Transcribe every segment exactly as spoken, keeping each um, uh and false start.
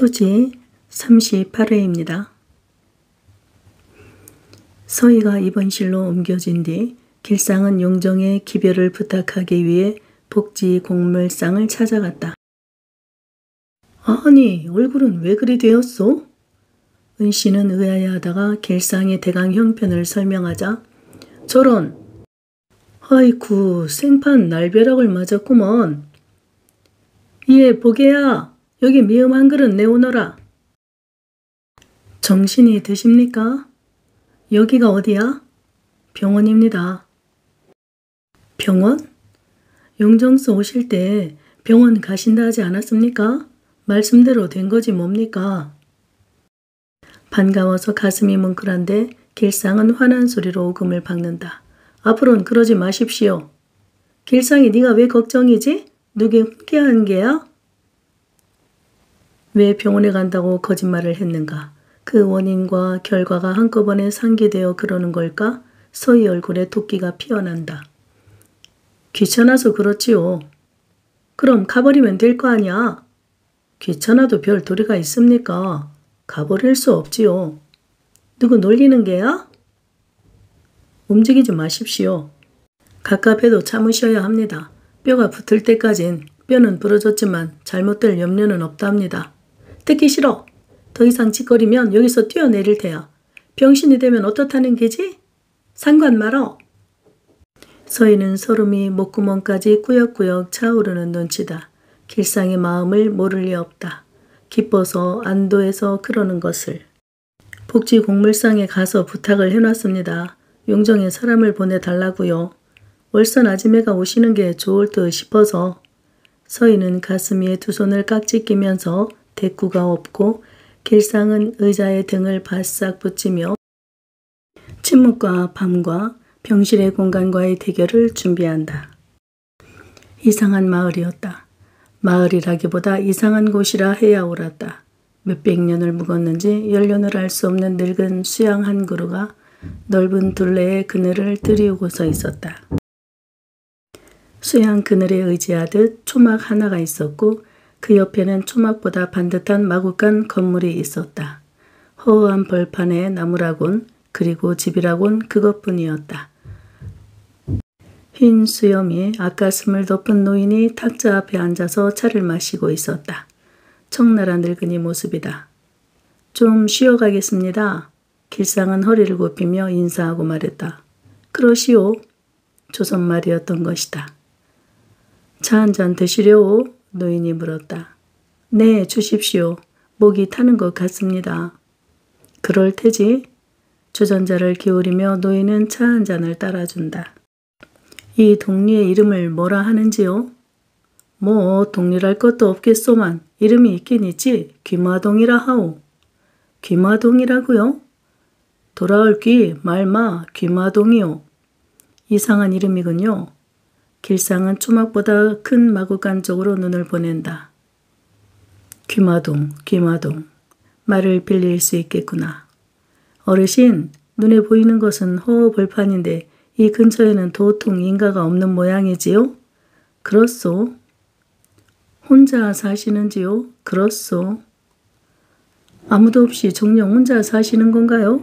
토지 삼십팔 회입니다. 서희가 입원실로 옮겨진 뒤 길상은 용정의 기별을 부탁하기 위해 복지 공물상을 찾아갔다. 아니, 얼굴은 왜 그리 되었소? 은씨는 의아해하다가 길상의 대강 형편을 설명하자 저런! 아이쿠, 생판 날벼락을 맞았구먼. 예, 보게야. 여기 미음 한 그릇 내오너라. 정신이 드십니까? 여기가 어디야? 병원입니다. 병원? 용정서 오실 때 병원 가신다 하지 않았습니까? 말씀대로 된 거지 뭡니까? 반가워서 가슴이 뭉클한데 길상은 화난 소리로 오금을 박는다. 앞으로는 그러지 마십시오. 길상이 네가 왜 걱정이지? 누구 훈계한 게야? 왜 병원에 간다고 거짓말을 했는가? 그 원인과 결과가 한꺼번에 상기되어 그러는 걸까? 서희 얼굴에 도끼가 피어난다. 귀찮아서 그렇지요. 그럼 가버리면 될 거 아니야. 귀찮아도 별 도리가 있습니까? 가버릴 수 없지요. 누구 놀리는 게야? 움직이지 마십시오. 갑갑해도 참으셔야 합니다. 뼈가 붙을 때까진 뼈는 부러졌지만 잘못될 염려는 없답니다. 듣기 싫어. 더 이상 짓거리면 여기서 뛰어내릴 테야. 병신이 되면 어떻다는 게지? 상관 말어. 서희는 서름이 목구멍까지 꾸역꾸역 차오르는 눈치다. 길상의 마음을 모를 리 없다. 기뻐서 안도해서 그러는 것을. 복지 공물상에 가서 부탁을 해놨습니다. 용정에 사람을 보내달라고요. 월선 아지매가 오시는 게 좋을 듯 싶어서. 서희는 가슴 위에 두 손을 깍지 끼면서 대꾸가 없고 길상은 의자에 등을 바싹 붙이며 침묵과 밤과 병실의 공간과의 대결을 준비한다. 이상한 마을이었다. 마을이라기보다 이상한 곳이라 해야 옳았다. 몇백 년을 묵었는지 연륜을 알 수 없는 늙은 수양 한 그루가 넓은 둘레에 그늘을 들이우고 서 있었다. 수양 그늘에 의지하듯 초막 하나가 있었고 그 옆에는 초막보다 반듯한 마구간 건물이 있었다. 허허한 벌판에 나무라곤 그리고 집이라곤 그것뿐이었다. 흰 수염이 앞가슴을 덮은 노인이 탁자 앞에 앉아서 차를 마시고 있었다. 청나라 늙은이 모습이다. 좀 쉬어가겠습니다. 길상은 허리를 굽히며 인사하고 말했다. 그러시오. 조선말이었던 것이다. 차 한 잔 드시려오? 노인이 물었다. 네, 주십시오. 목이 타는 것 같습니다. 그럴 테지. 주전자를 기울이며 노인은 차 한 잔을 따라준다. 이 동리의 이름을 뭐라 하는지요? 뭐 동리랄 것도 없겠소만 이름이 있긴 있지. 귀마동이라 하오. 귀마동이라고요? 돌아올 귀 말마 귀마동이요. 이상한 이름이군요. 길상은 초막보다 큰 마구간 쪽으로 눈을 보낸다. 귀마동, 귀마동. 말을 빌릴 수 있겠구나. 어르신, 눈에 보이는 것은 허허벌판인데 이 근처에는 도통 인가가 없는 모양이지요? 그렇소. 혼자 사시는지요? 그렇소. 아무도 없이 정녕 혼자 사시는 건가요?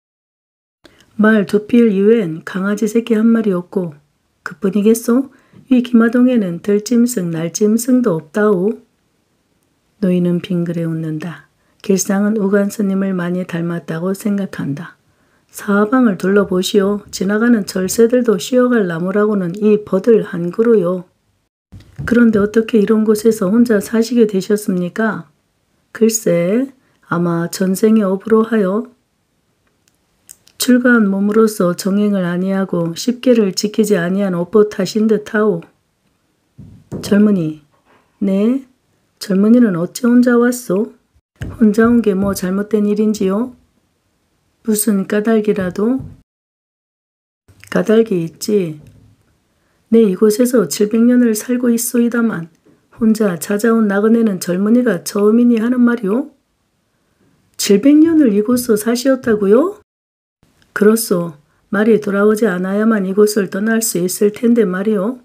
말 두 필 이외엔 강아지 새끼 한 마리 없고 그뿐이겠소? 이 기마동에는 들짐승, 날짐승도 없다오. 노인은 빙그레 웃는다. 길상은 우간 스님을 많이 닮았다고 생각한다. 사방을 둘러보시오. 지나가는 절새들도 쉬어갈 나무라고는 이 버들 한 그루요. 그런데 어떻게 이런 곳에서 혼자 사시게 되셨습니까? 글쎄, 아마 전생에 업으로 하여 출가한 몸으로서 정행을 아니하고 십계를 지키지 아니한 업보 탓인 듯하오. 젊은이, 네? 젊은이는 어째 혼자 왔소? 혼자 온 게 뭐 잘못된 일인지요? 무슨 까닭이라도? 까닭이 있지. 내 이곳에서 칠백 년을 살고 있소이다만 혼자 찾아온 나그네는 젊은이가 처음이니 하는 말이오? 칠백 년을 이곳서 사시었다고요? 그렇소. 말이 돌아오지 않아야만 이곳을 떠날 수 있을 텐데 말이오.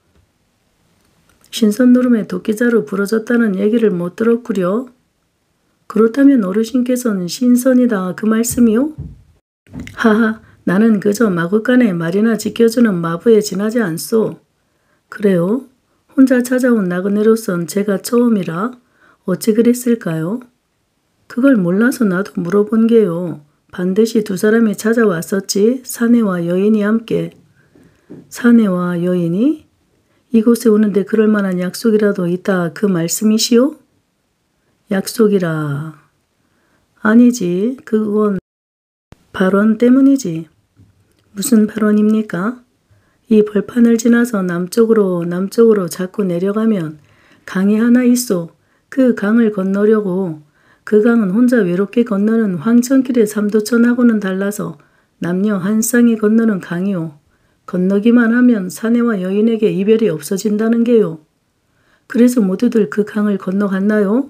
신선노름에 도끼자루 부러졌다는 얘기를 못 들었구려. 그렇다면 어르신께서는 신선이다 그 말씀이요? 하하, 나는 그저 마구간에 말이나 지켜주는 마부에 지나지 않소. 그래요? 혼자 찾아온 나그네로선 제가 처음이라 어찌 그랬을까요? 그걸 몰라서 나도 물어본 게요. 반드시 두 사람이 찾아왔었지, 사내와 여인이 함께. 사내와 여인이? 이곳에 오는데 그럴 만한 약속이라도 있다 그 말씀이시오? 약속이라. 아니지, 그건 발언 때문이지. 무슨 발언입니까? 이 벌판을 지나서 남쪽으로 남쪽으로 자꾸 내려가면 강이 하나 있어. 그 강을 건너려고. 그 강은 혼자 외롭게 건너는 황천길의 삼도천하고는 달라서 남녀 한 쌍이 건너는 강이오. 건너기만 하면 사내와 여인에게 이별이 없어진다는 게요. 그래서 모두들 그 강을 건너갔나요?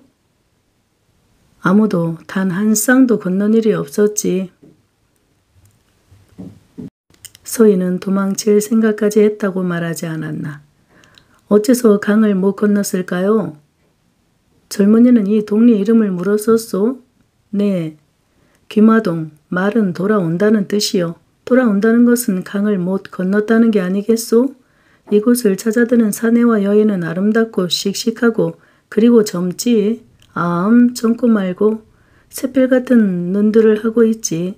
아무도 단 한 쌍도 건넌 일이 없었지. 서희는 도망칠 생각까지 했다고 말하지 않았나. 어째서 강을 못 건넜을까요? 젊은이는 이 동네 이름을 물었었소. 네, 귀마동, 말은 돌아온다는 뜻이요. 돌아온다는 것은 강을 못 건넜다는 게 아니겠소? 이곳을 찾아드는 사내와 여인은 아름답고 씩씩하고 그리고 젊지. 암, 젊고 말고 새필 같은 눈들을 하고 있지.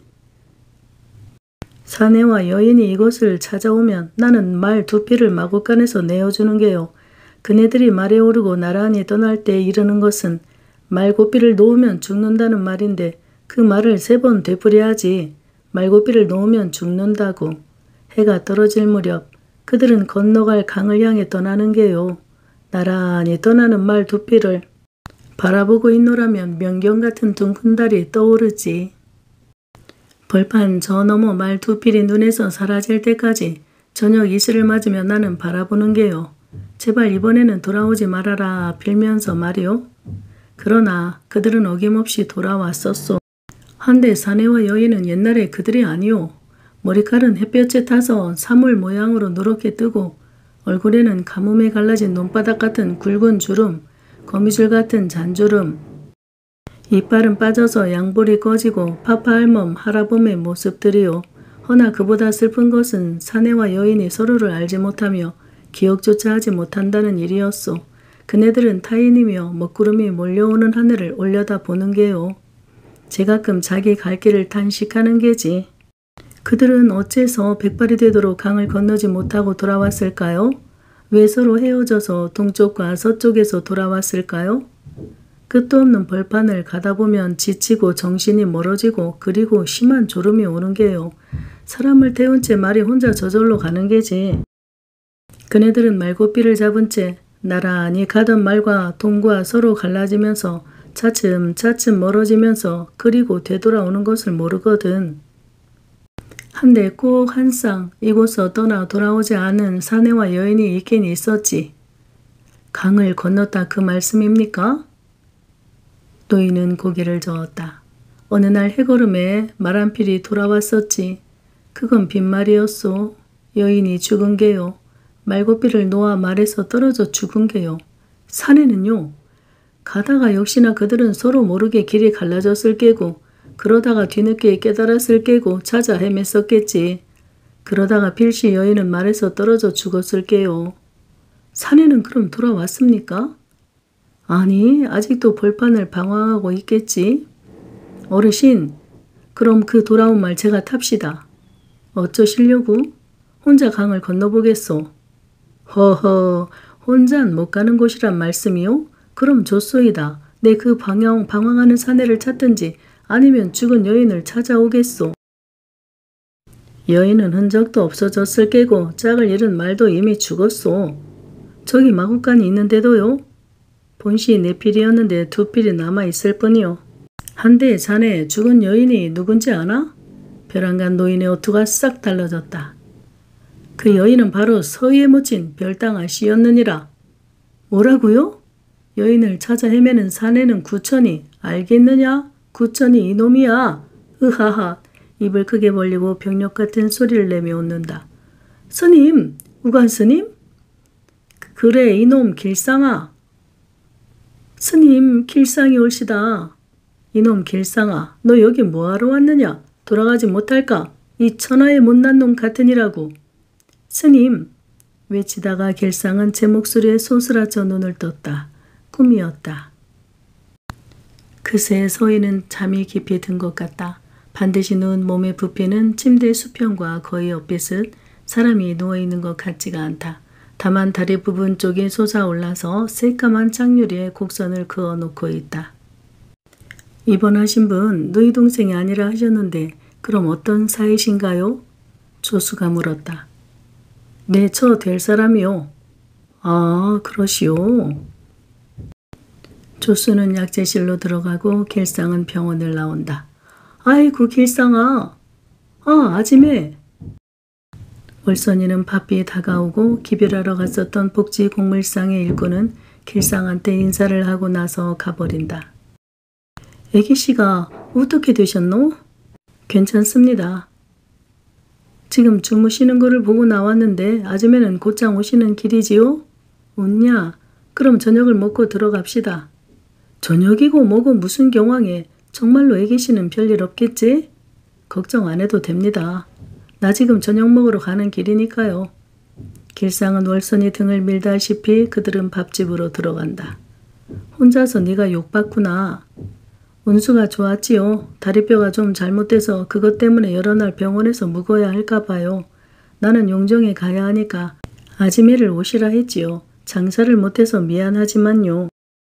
사내와 여인이 이곳을 찾아오면 나는 말 두 피를 마구간에서 내어주는 게요. 그네들이 말에 오르고 나란히 떠날 때 이르는 것은 말고삐를 놓으면 죽는다는 말인데 그 말을 세 번 되풀이하지. 말고삐를 놓으면 죽는다고. 해가 떨어질 무렵 그들은 건너갈 강을 향해 떠나는 게요. 나란히 떠나는 말 두 피를 바라보고 있노라면 명경 같은 둥근 달이 떠오르지. 벌판 저 너머 말 두 필이 눈에서 사라질 때까지 저녁 이슬을 맞으며 나는 바라보는 게요. 제발 이번에는 돌아오지 말아라 빌면서 말이요. 그러나 그들은 어김없이 돌아왔었소. 한데 사내와 여인은 옛날에 그들이 아니오. 머리칼은 햇볕에 타서 사물 모양으로 누렇게 뜨고 얼굴에는 가뭄에 갈라진 논바닥 같은 굵은 주름, 거미줄 같은 잔주름, 이빨은 빠져서 양볼이 꺼지고 파파할멈 하라봄의 모습들이요. 허나 그보다 슬픈 것은 사내와 여인이 서로를 알지 못하며 기억조차 하지 못한다는 일이었소. 그네들은 타인이며 먹구름이 몰려오는 하늘을 올려다 보는 게요. 제가끔 자기 갈 길을 탄식하는 게지. 그들은 어째서 백발이 되도록 강을 건너지 못하고 돌아왔을까요? 왜 서로 헤어져서 동쪽과 서쪽에서 돌아왔을까요? 끝도 없는 벌판을 가다 보면 지치고 정신이 멀어지고 그리고 심한 졸음이 오는 게요. 사람을 태운 채 말이 혼자 저절로 가는 게지. 그네들은 말고삐를 잡은 채 나란히 가던 말과 동과 서로 갈라지면서 차츰차츰 멀어지면서 그리고 되돌아오는 것을 모르거든. 한데 꼭 한 쌍 이곳서 떠나 돌아오지 않은 사내와 여인이 있긴 있었지. 강을 건넜다 그 말씀입니까? 노인은 고개를 저었다. 어느 날 해걸음에 말 한 필이 돌아왔었지. 그건 빈말이었소. 여인이 죽은 게요. 말고삐를 놓아 말에서 떨어져 죽은 게요. 사내는요. 가다가 역시나 그들은 서로 모르게 길이 갈라졌을 게고 그러다가 뒤늦게 깨달았을 게고 찾아 헤맸었겠지. 그러다가 필시 여인은 말에서 떨어져 죽었을 게요. 사내는 그럼 돌아왔습니까? 아니, 아직도 벌판을 방황하고 있겠지. 어르신, 그럼 그 돌아온 말 제가 탑시다. 어쩌시려고? 혼자 강을 건너보겠소. 허허, 혼잔 못 가는 곳이란 말씀이요? 그럼 좋소이다. 내 그 방황, 방황하는 사내를 찾든지 아니면 죽은 여인을 찾아오겠소. 여인은 흔적도 없어졌을 게고 짝을 잃은 말도 이미 죽었소. 저기 마구간이 있는데도요. 본시 네 필이었는데 두 필이 남아있을 뿐이요. 한데 자네 죽은 여인이 누군지 아나? 벼랑간 노인의 어투가 싹 달라졌다. 그 여인은 바로 서희에 묻힌 별당 아씨였느니라. 뭐라고요? 여인을 찾아 헤매는 사내는 구천이 알겠느냐? 구천이 이놈이야. 으하하. 입을 크게 벌리고 병력 같은 소리를 내며 웃는다. 스님, 우간 스님? 그래 이놈 길상아. 스님 길상이 올시다. 이놈 길상아, 너 여기 뭐하러 왔느냐? 돌아가지 못할까? 이 천하의 못난 놈 같으니라고. 스님, 외치다가 길상은 제 목소리에 소스라쳐 눈을 떴다. 꿈이었다. 그새 서희는 잠이 깊이 든 것 같다. 반드시 누운 몸의 부피는 침대 수평과 거의 엇비슷 사람이 누워있는 것 같지가 않다. 다만 다리 부분 쪽이 솟아올라서 새까만 짝유리에 곡선을 그어놓고 있다. 입원하신 분 너희 동생이 아니라 하셨는데 그럼 어떤 사이신가요? 조수가 물었다. 네, 저 될 사람이요. 아, 그러시오. 조수는 약재실로 들어가고 길상은 병원을 나온다. 아이고 길상아. 아, 아지매. 월선이는 바삐 다가오고 기별하러 갔었던 복지공물상의 일꾼은 길상한테 인사를 하고 나서 가버린다. 애기씨가 어떻게 되셨노? 괜찮습니다. 지금 주무시는 거를 보고 나왔는데 아줌매는 곧장 오시는 길이지요? 웃냐? 그럼 저녁을 먹고 들어갑시다. 저녁이고 뭐고 무슨 경황에 정말로 애기씨는 별일 없겠지? 걱정 안 해도 됩니다. 나 지금 저녁 먹으러 가는 길이니까요. 길상은 월선이 등을 밀다시피 그들은 밥집으로 들어간다. 혼자서 네가 욕받구나. 운수가 좋았지요. 다리뼈가 좀 잘못돼서 그것 때문에 여러 날 병원에서 묵어야 할까 봐요. 나는 용정에 가야 하니까 아지매를 오시라 했지요. 장사를 못해서 미안하지만요.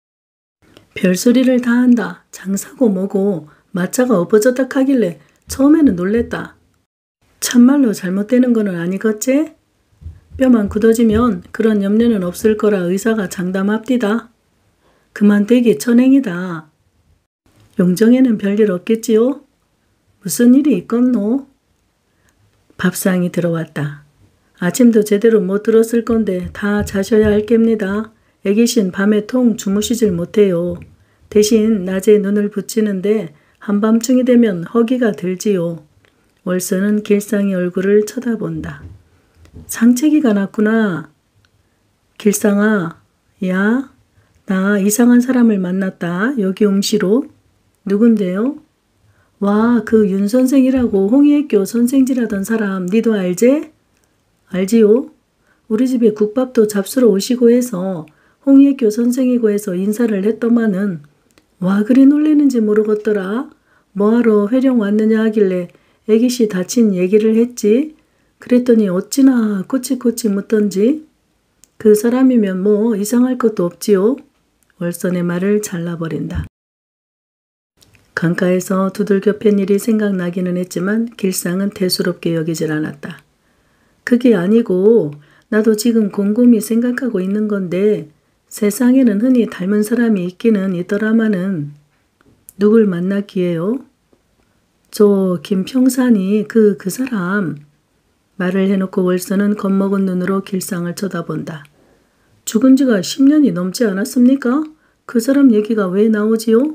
별소리를 다 한다. 장사고 뭐고 마차가 엎어졌다 하길래 처음에는 놀랬다. 참말로 잘못되는 거는 아니겠지? 뼈만 굳어지면 그런 염려는 없을 거라 의사가 장담합디다. 그만 되기 천행이다. 용정에는 별일 없겠지요? 무슨 일이 있겠노? 밥상이 들어왔다. 아침도 제대로 못 들었을 건데 다 자셔야 할 깹니다. 애기신 밤에 통 주무시질 못해요. 대신 낮에 눈을 붙이는데 한밤중이 되면 허기가 들지요. 월선은 길상의 얼굴을 쳐다본다. 상체기가 났구나. 길상아, 야, 나 이상한 사람을 만났다. 여기 옹시로. 누군데요? 와, 그 윤 선생이라고 홍익교 선생질하던 사람 니도 알지? 알지요? 우리 집에 국밥도 잡수러 오시고 해서 홍익교 선생이고 해서 인사를 했더만은 와 그리 놀리는지 모르겠더라. 뭐하러 회령 왔느냐 하길래 애기씨 다친 얘기를 했지. 그랬더니 어찌나 꼬치꼬치 묻던지. 그 사람이면 뭐 이상할 것도 없지요. 월선의 말을 잘라버린다. 강가에서 두들겨 팬 일이 생각나기는 했지만 길상은 대수롭게 여기질 않았다. 그게 아니고 나도 지금 곰곰이 생각하고 있는 건데 세상에는 흔히 닮은 사람이 있기는 있더라마는 누굴 만났기에요? 저 김평산이 그, 그 사람. 말을 해놓고 월선은 겁먹은 눈으로 길상을 쳐다본다. 죽은 지가 십 년이 넘지 않았습니까? 그 사람 얘기가 왜 나오지요?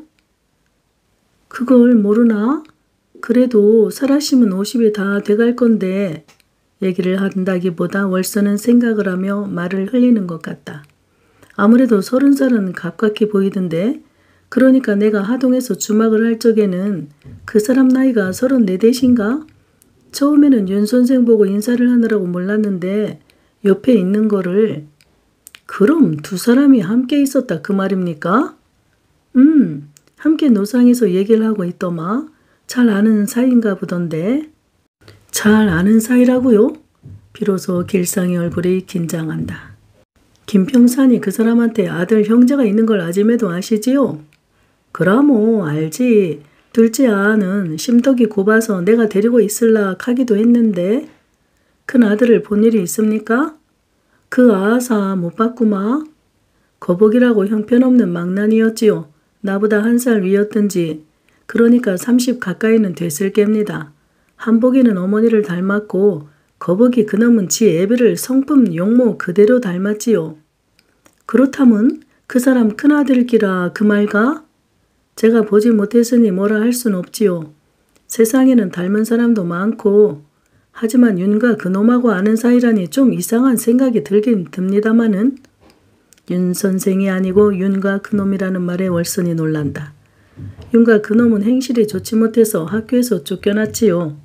그걸 모르나? 그래도 살아심은 오십이 다 돼갈 건데 얘기를 한다기보다 월선은 생각을 하며 말을 흘리는 것 같다. 아무래도 서른 살은 가깝게 보이던데 그러니까 내가 하동에서 주막을 할 적에는 그 사람 나이가 서른네 대신가? 처음에는 윤 선생 보고 인사를 하느라고 몰랐는데 옆에 있는 거를 그럼 두 사람이 함께 있었다 그 말입니까? 음, 함께 노상에서 얘기를 하고 있더마. 잘 아는 사이인가 보던데. 잘 아는 사이라고요? 비로소 길상의 얼굴이 긴장한다. 김평산이 그 사람한테 아들 형제가 있는 걸 아지매도 아시지요? 그라모 알지. 둘째 아는 심덕이 곱아서 내가 데리고 있을라 하기도 했는데 큰 아들을 본 일이 있습니까? 그 아사 못 봤구마. 거북이라고 형편없는 망난이었지요. 나보다 한 살 위였든지 그러니까 삼십 가까이는 됐을 깹니다. 한복이는 어머니를 닮았고 거북이 그놈은 지 애비를 성품 용모 그대로 닮았지요. 그렇다면 그 사람 큰아들끼라 그 말가? 제가 보지 못했으니 뭐라 할 순 없지요. 세상에는 닮은 사람도 많고 하지만 윤과 그놈하고 아는 사이라니 좀 이상한 생각이 들긴 듭니다마는 윤 선생이 아니고 윤과 그놈이라는 말에 월선이 놀란다. 윤가 그놈은 행실이 좋지 못해서 학교에서 쫓겨났지요.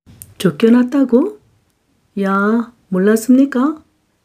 쫓겨났다고? 야, 몰랐습니까?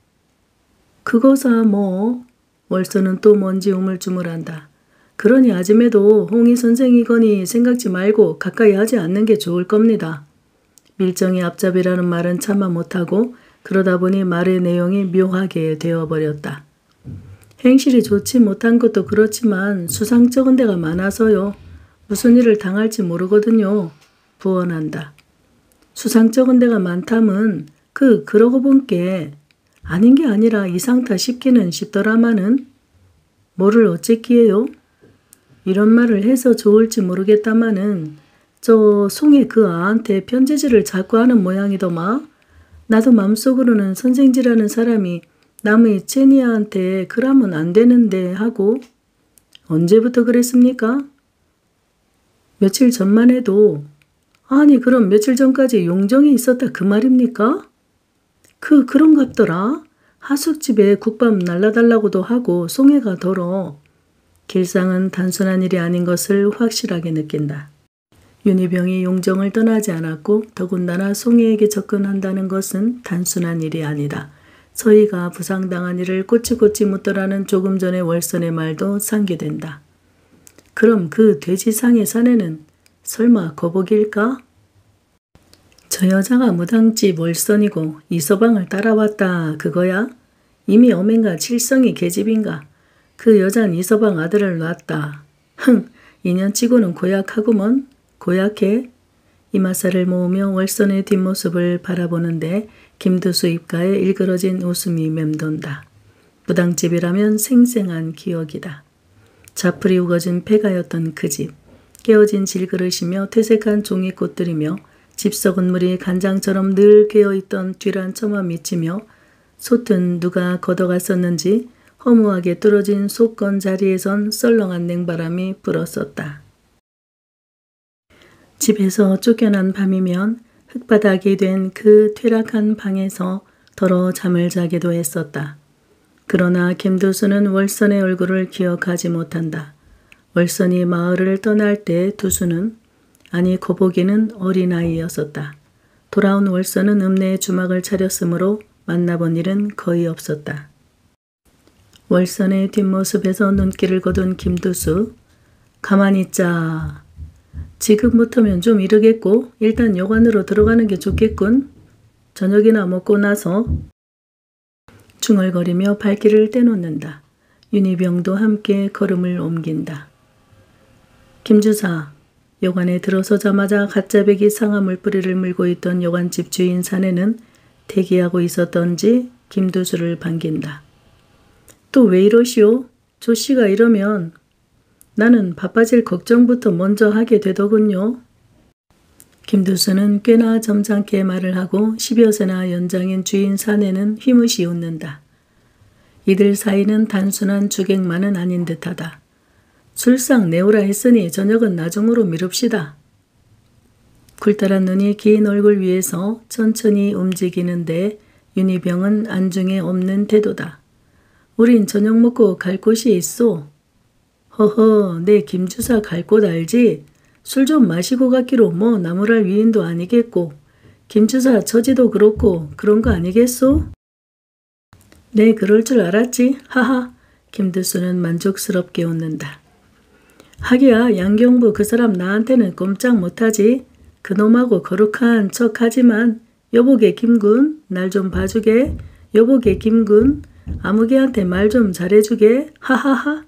그거사 뭐. 월서는 또 뭔지 우물쭈물한다. 그러니 아줌매도 홍희 선생이거니 생각지 말고 가까이 하지 않는 게 좋을 겁니다. 밀정이 앞잡이라는 말은 참아 못하고 그러다 보니 말의 내용이 묘하게 되어버렸다. 행실이 좋지 못한 것도 그렇지만 수상쩍은 데가 많아서요. 무슨 일을 당할지 모르거든요. 부언한다. 수상쩍은 데가 많다면 그 그러고 본 게 아닌 게 아니라 이상타 싶기는 싶더라마는 뭐를 어쨌기에요? 이런 말을 해서 좋을지 모르겠다마는 저 송의 그 아한테 편지지를 자꾸 하는 모양이더마. 나도 맘속으로는 선생지라는 사람이 남의 제니아한테 그러면 안 되는데 하고. 언제부터 그랬습니까? 며칠 전만 해도. 아니 그럼 며칠 전까지 용정이 있었다 그 말입니까? 그 그런갑더라. 하숙집에 국밥 날라달라고도 하고 송해가 더러. 길상은 단순한 일이 아닌 것을 확실하게 느낀다. 윤희병이 용정을 떠나지 않았고 더군다나 송해에게 접근한다는 것은 단순한 일이 아니다. 서희가 부상당한 일을 꼬치꼬치 묻더라는 조금 전의 월선의 말도 상기된다. 그럼 그 돼지상의 사내는 설마 거북일까? 저 여자가 무당집 월선이고 이서방을 따라왔다 그거야? 이미 어맨가 칠성이 계집인가? 그 여잔 이서방 아들을 낳았다. 흥, 인연치고는 고약하구먼. 고약해? 이마살을 모으며 월선의 뒷모습을 바라보는데 김두수 입가에 일그러진 웃음이 맴돈다. 무당집이라면 생생한 기억이다. 자풀이 우거진 폐가였던 그 집. 깨어진 질그릇이며 퇴색한 종이꽃들이며 집 썩은 물이 간장처럼 늘 깨어있던 뒤란 처마 미치며 솥은 누가 걷어갔었는지 허무하게 뚫어진 솥건 자리에선 썰렁한 냉바람이 불었었다. 집에서 쫓겨난 밤이면 흙바닥이 된 그 퇴락한 방에서 더러 잠을 자기도 했었다. 그러나 김두수는 월선의 얼굴을 기억하지 못한다. 월선이 마을을 떠날 때 두수는 아니 거북이는 어린아이였었다. 돌아온 월선은 읍내에 주막을 차렸으므로 만나본 일은 거의 없었다. 월선의 뒷모습에서 눈길을 거둔 김두수. 가만히 있자. 지금부터면 좀 이르겠고 일단 여관으로 들어가는 게 좋겠군. 저녁이나 먹고 나서. 중얼거리며 발길을 떼놓는다. 윤희병도 함께 걸음을 옮긴다. 김주사. 여관에 들어서자마자 가짜배기 상하 물뿌리를 물고 있던 여관집 주인 사내는 대기하고 있었던지 김두수를 반긴다. 또 왜 이러시오? 조씨가 이러면 나는 바빠질 걱정부터 먼저 하게 되더군요. 김두수는 꽤나 점잖게 말을 하고 십여 세나 연장인 주인 사내는 휘무시 웃는다. 이들 사이는 단순한 주객만은 아닌 듯하다. 술상 내오라 했으니 저녁은 나중으로 미룹시다. 굴다란 눈이 긴 얼굴 위에서 천천히 움직이는데 윤희병은 안중에 없는 태도다. 우린 저녁 먹고 갈 곳이 있소. 허허, 내 김주사 갈 곳 알지? 술 좀 마시고 갔기로 뭐 나무랄 위인도 아니겠고 김주사 처지도 그렇고 그런 거 아니겠소? 네, 그럴 줄 알았지. 하하. 김두수는 만족스럽게 웃는다. 하기야 양경부 그 사람 나한테는 꼼짝 못하지. 그놈하고 거룩한 척하지만 여보게 김군 날 좀 봐주게. 여보게 김군 아무개한테 말 좀 잘해주게. 하하하.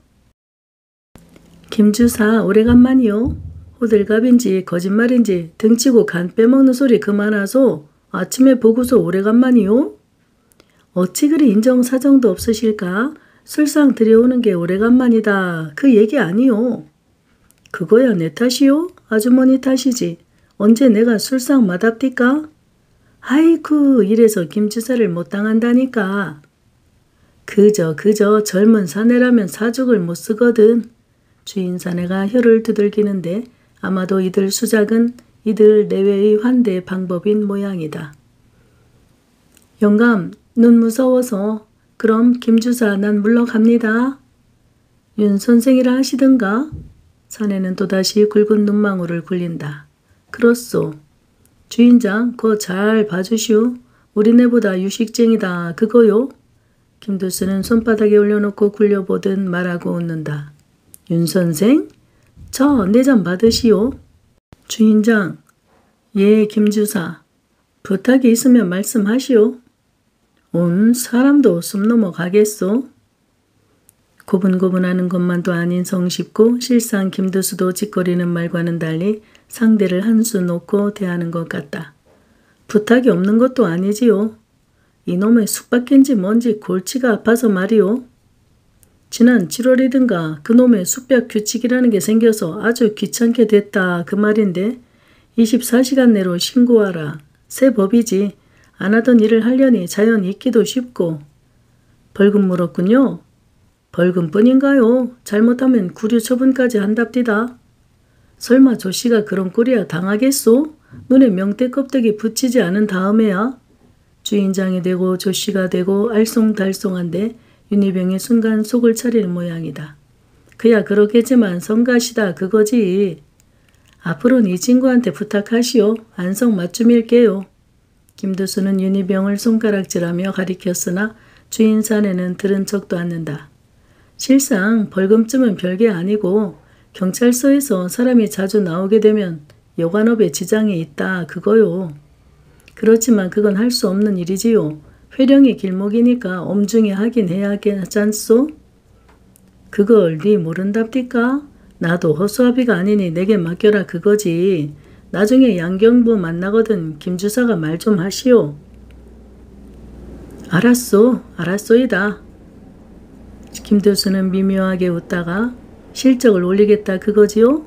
김주사 오래간만이요. 호들갑인지 거짓말인지 등치고 간 빼먹는 소리 그만하소. 아침에 보고서 오래간만이요. 어찌 그리 인정사정도 없으실까? 술상 들여오는 게 오래간만이다. 그 얘기 아니요. 그거야 내 탓이요? 아주머니 탓이지. 언제 내가 술상 맛합디까? 아이쿠 이래서 김주사를 못 당한다니까. 그저 그저 젊은 사내라면 사죽을 못 쓰거든. 주인 사내가 혀를 두들기는데 아마도 이들 수작은 이들 내외의 환대 방법인 모양이다. 영감, 눈 무서워서. 그럼 김주사 난 물러갑니다. 윤 선생이라 하시던가? 사내는 또다시 굵은 눈망울을 굴린다. 그렇소. 주인장, 거 잘 봐주시오. 우리네보다 유식쟁이다. 그거요? 김두수는 손바닥에 올려놓고 굴려보듯 말하고 웃는다. 윤 선생? 저 내 점 받으시오. 주인장. 예, 김주사. 부탁이 있으면 말씀하시오. 온 사람도 숨 넘어가겠소. 고분고분하는 것만도 아닌 성쉽고 실상 김두수도 짓거리는 말과는 달리 상대를 한 수 놓고 대하는 것 같다. 부탁이 없는 것도 아니지요. 이놈의 숙박인지 뭔지 골치가 아파서 말이오. 지난 칠월이든가 그놈의 숙박 규칙이라는 게 생겨서 아주 귀찮게 됐다 그 말인데 이십사 시간 내로 신고하라. 새 법이지. 안 하던 일을 하려니 자연 잊기도 쉽고. 벌금 물었군요. 벌금뿐인가요? 잘못하면 구류 처분까지 한답디다. 설마 조씨가 그런 꼴이야 당하겠소? 눈에 명태 껍데기 붙이지 않은 다음에야. 주인장이 되고 조씨가 되고 알쏭달쏭한데 윤희병이 순간 속을 차리는 모양이다. 그야 그렇겠지만 성가시다 그거지. 앞으로는 이 친구한테 부탁하시오. 안성 맞춤일게요. 김두수는 윤희병을 손가락질하며 가리켰으나 주인 사내는 들은 척도 않는다. 실상 벌금쯤은 별게 아니고 경찰서에서 사람이 자주 나오게 되면 여관업에 지장이 있다 그거요. 그렇지만 그건 할 수 없는 일이지요. 회령이 길목이니까 엄중히 하긴 해야겠잖소? 그걸 네 모른답디까? 나도 허수아비가 아니니 내게 맡겨라 그거지. 나중에 양경부 만나거든 김주사가 말 좀 하시오. 알았소. 알았소이다. 김두수는 미묘하게 웃다가 실적을 올리겠다 그거지요?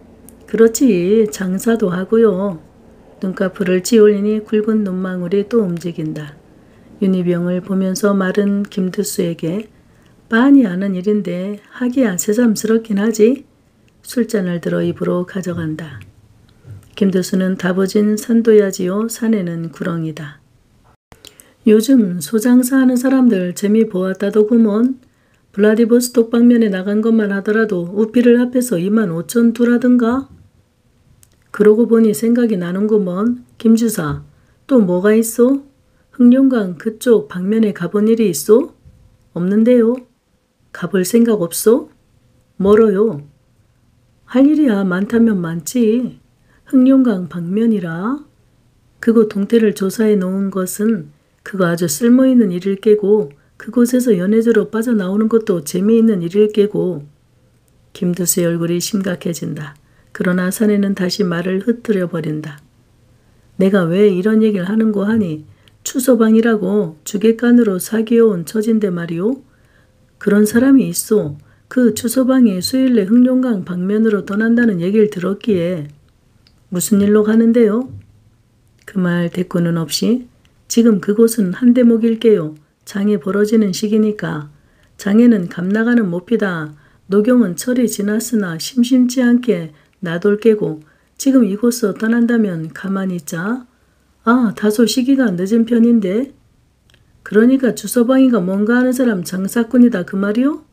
그렇지. 장사도 하고요. 눈꺼풀을 찌올리니 굵은 눈망울이 또 움직인다. 윤희병을 보면서 말은 김두수에게 빤히 아는 일인데 하기야 새삼스럽긴 하지. 술잔을 들어 입으로 가져간다. 김두수는 다부진 산도야지요. 사내는 구렁이다. 요즘 소장사하는 사람들 재미 보았다더구먼. 블라디보스톡 방면에 나간 것만 하더라도 우피를 합해서 이만 오천 두라든가. 그러고 보니 생각이 나는구먼. 김주사, 또 뭐가 있어? 흑룡강 그쪽 방면에 가본 일이 있어? 없는데요. 가볼 생각 없어? 멀어요. 할 일이야 많다면 많지. 흑룡강 방면이라. 그곳 동태를 조사해 놓은 것은 그거 아주 쓸모있는 일일 게고 그곳에서 연해주로 빠져나오는 것도 재미있는 일일 게고. 김두수의 얼굴이 심각해진다. 그러나 사내는 다시 말을 흩트려 버린다. 내가 왜 이런 얘기를 하는고 하니 추서방이라고 주객간으로 사귀어온 처진데 말이오. 그런 사람이 있어. 그 추서방이 수일내 흑룡강 방면으로 떠난다는 얘기를 들었기에. 무슨 일로 가는데요? 그 말 대꾸는 없이 지금 그곳은 한 대목일게요. 장이 벌어지는 시기니까. 장에는 감나가는 못피다. 노경은 철이 지났으나 심심치 않게 나돌 깨고 지금 이곳서 떠난다면 가만히 있자. 아, 다소 시기가 늦은 편인데. 그러니까 주서방이가 뭔가 하는 사람 장사꾼이다 그 말이오?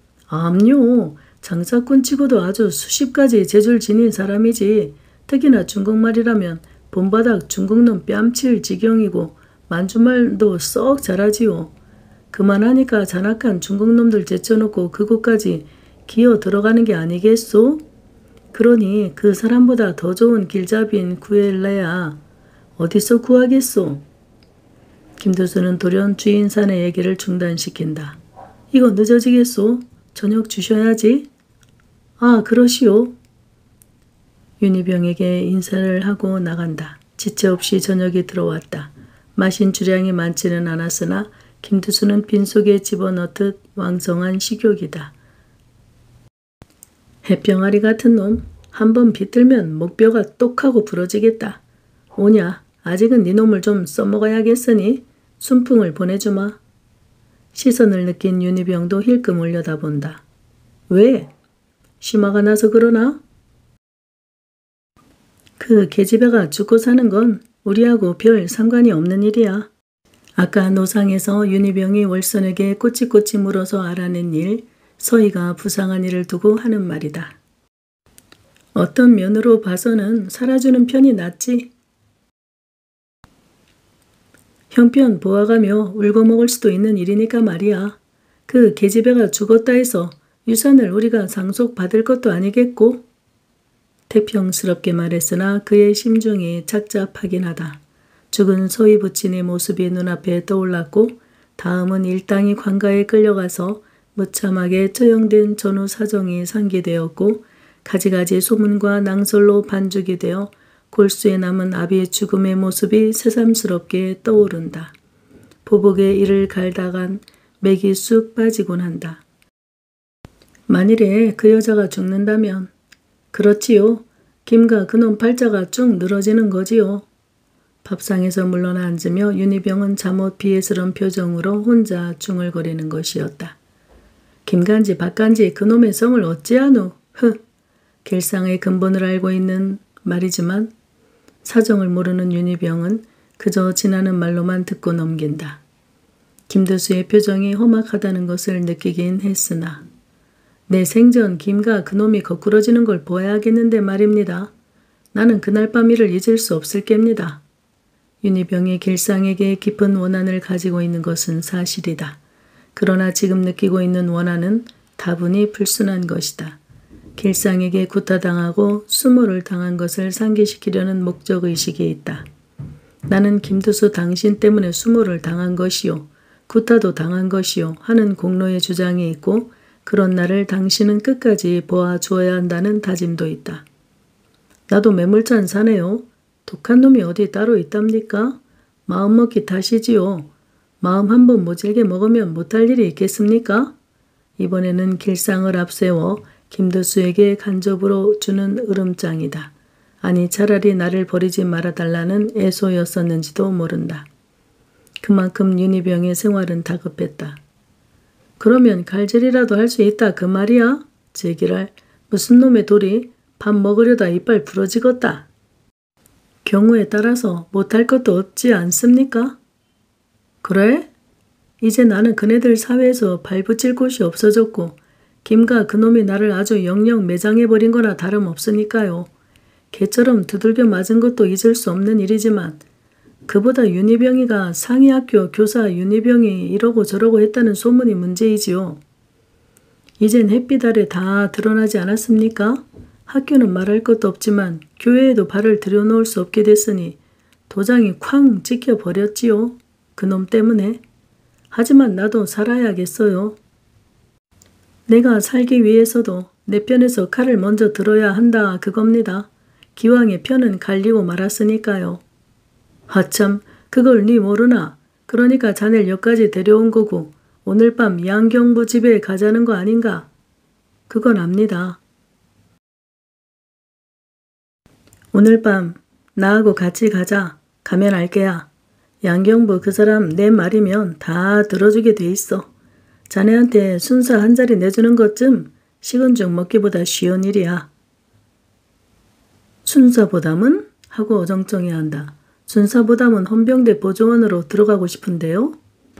암요. 장사꾼 치고도 아주 수십 가지 재주를 지닌 사람이지. 특히나 중국말이라면 본바닥 중국놈 뺨칠 지경이고 만주말도 썩 잘하지요. 그만하니까 잔악한 중국놈들 제쳐놓고 그곳까지 기어 들어가는 게 아니겠소? 그러니 그 사람보다 더 좋은 길잡이인 구할래야 어디서 구하겠소? 김두수는 돌연 주인 사내 얘기를 중단시킨다. 이거 늦어지겠소? 저녁 주셔야지. 아, 그러시오. 윤희병에게 인사를 하고 나간다. 지체 없이 저녁이 들어왔다. 마신 주량이 많지는 않았으나 김두수는 빈속에 집어넣듯 왕성한 식욕이다. 해병아리 같은 놈, 한번 비틀면 목뼈가 똑하고 부러지겠다. 오냐, 아직은 네 놈을 좀 써먹어야겠으니 순풍을 보내주마. 시선을 느낀 윤희병도 힐끔 올려다본다. 왜? 심화가 나서 그러나? 그 계집애가 죽고 사는 건 우리하고 별 상관이 없는 일이야. 아까 노상에서 윤희병이 월선에게 꼬치꼬치 물어서 알아낸 일, 서희가 부상한 일을 두고 하는 말이다. 어떤 면으로 봐서는 살아주는 편이 낫지. 형편 보아가며 울고 먹을 수도 있는 일이니까 말이야. 그 계집애가 죽었다 해서 유산을 우리가 상속받을 것도 아니겠고. 태평스럽게 말했으나 그의 심중이 착잡하긴 하다. 죽은 소위 부친의 모습이 눈앞에 떠올랐고 다음은 일당이 관가에 끌려가서 무참하게 처형된 전후 사정이 상기되었고 가지가지 소문과 낭설로 반죽이 되어 골수에 남은 아비의 죽음의 모습이 새삼스럽게 떠오른다. 보복에 이를 갈다간 맥이 쑥 빠지곤 한다. 만일에 그 여자가 죽는다면 그렇지요. 김과 그놈 팔자가 쭉 늘어지는 거지요. 밥상에서 물러나 앉으며 윤희병은 잠옷 비애스런 표정으로 혼자 중얼거리는 것이었다. 김간지 박간지 그놈의 성을 어찌하노? 흐! 길상의 근본을 알고 있는 말이지만 사정을 모르는 윤희병은 그저 지나는 말로만 듣고 넘긴다. 김두수의 표정이 험악하다는 것을 느끼긴 했으나 내 생전 김과 그놈이 거꾸러지는 걸 보아야겠는데 말입니다. 나는 그날 밤 일을 잊을 수 없을 겝니다. 윤희병이 길상에게 깊은 원한을 가지고 있는 것은 사실이다. 그러나 지금 느끼고 있는 원한은 다분히 불순한 것이다. 길상에게 구타당하고 수모를 당한 것을 상기시키려는 목적의식이 있다. 나는 김두수 당신 때문에 수모를 당한 것이요. 구타도 당한 것이요. 하는 공로의 주장이 있고 그런 나를 당신은 끝까지 보아주어야 한다는 다짐도 있다. 나도 매몰찬 사네요. 독한 놈이 어디 따로 있답니까? 마음먹기 탓이지요. 마음 한번 모질게 먹으면 못할 일이 있겠습니까? 이번에는 길상을 앞세워 김두수에게 간접으로 주는 으름장이다. 아니 차라리 나를 버리지 말아달라는 애소였었는지도 모른다. 그만큼 윤희병의 생활은 다급했다. 그러면 갈질이라도 할 수 있다 그 말이야? 제기랄 무슨 놈의 돌이 밥 먹으려다 이빨 부러지겠다. 경우에 따라서 못할 것도 없지 않습니까? 그래? 이제 나는 그네들 사회에서 발붙일 곳이 없어졌고 김과 그놈이 나를 아주 영영 매장해버린 거나 다름없으니까요. 개처럼 두들겨 맞은 것도 잊을 수 없는 일이지만 그보다 윤희병이가 상위학교 교사 윤희병이 이러고 저러고 했다는 소문이 문제이지요. 이젠 햇빛 아래 다 드러나지 않았습니까? 학교는 말할 것도 없지만 교회에도 발을 들여놓을 수 없게 됐으니 도장이 쾅 찍혀버렸지요. 그놈 때문에. 하지만 나도 살아야겠어요. 내가 살기 위해서도 내 편에서 칼을 먼저 들어야 한다 그겁니다. 기왕에 편은 갈리고 말았으니까요. 하참 그걸 네 모르나? 그러니까 자넬 여기까지 데려온 거고 오늘 밤 양경부 집에 가자는 거 아닌가? 그건 압니다. 오늘 밤 나하고 같이 가자. 가면 알게야. 양경부 그 사람 내 말이면 다 들어주게 돼 있어. 자네한테 순사 한 자리 내주는 것쯤 식은 죽 먹기보다 쉬운 일이야. 순사보담은? 하고 어정쩡해한다. 순사보담은 헌병대 보조원으로 들어가고 싶은데요.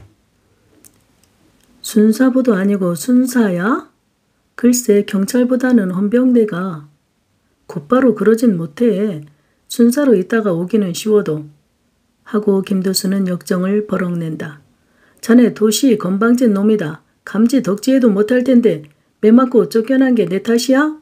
순사보도 아니고 순사야? 글쎄 경찰보다는 헌병대가. 곧바로 그러진 못해. 순사로 있다가 오기는 쉬워도. 하고 김두수는 역정을 버럭낸다. 자네 도시 건방진 놈이다. 감지 덕지에도 못할 텐데 매 맞고 쫓겨난 게 내 탓이야?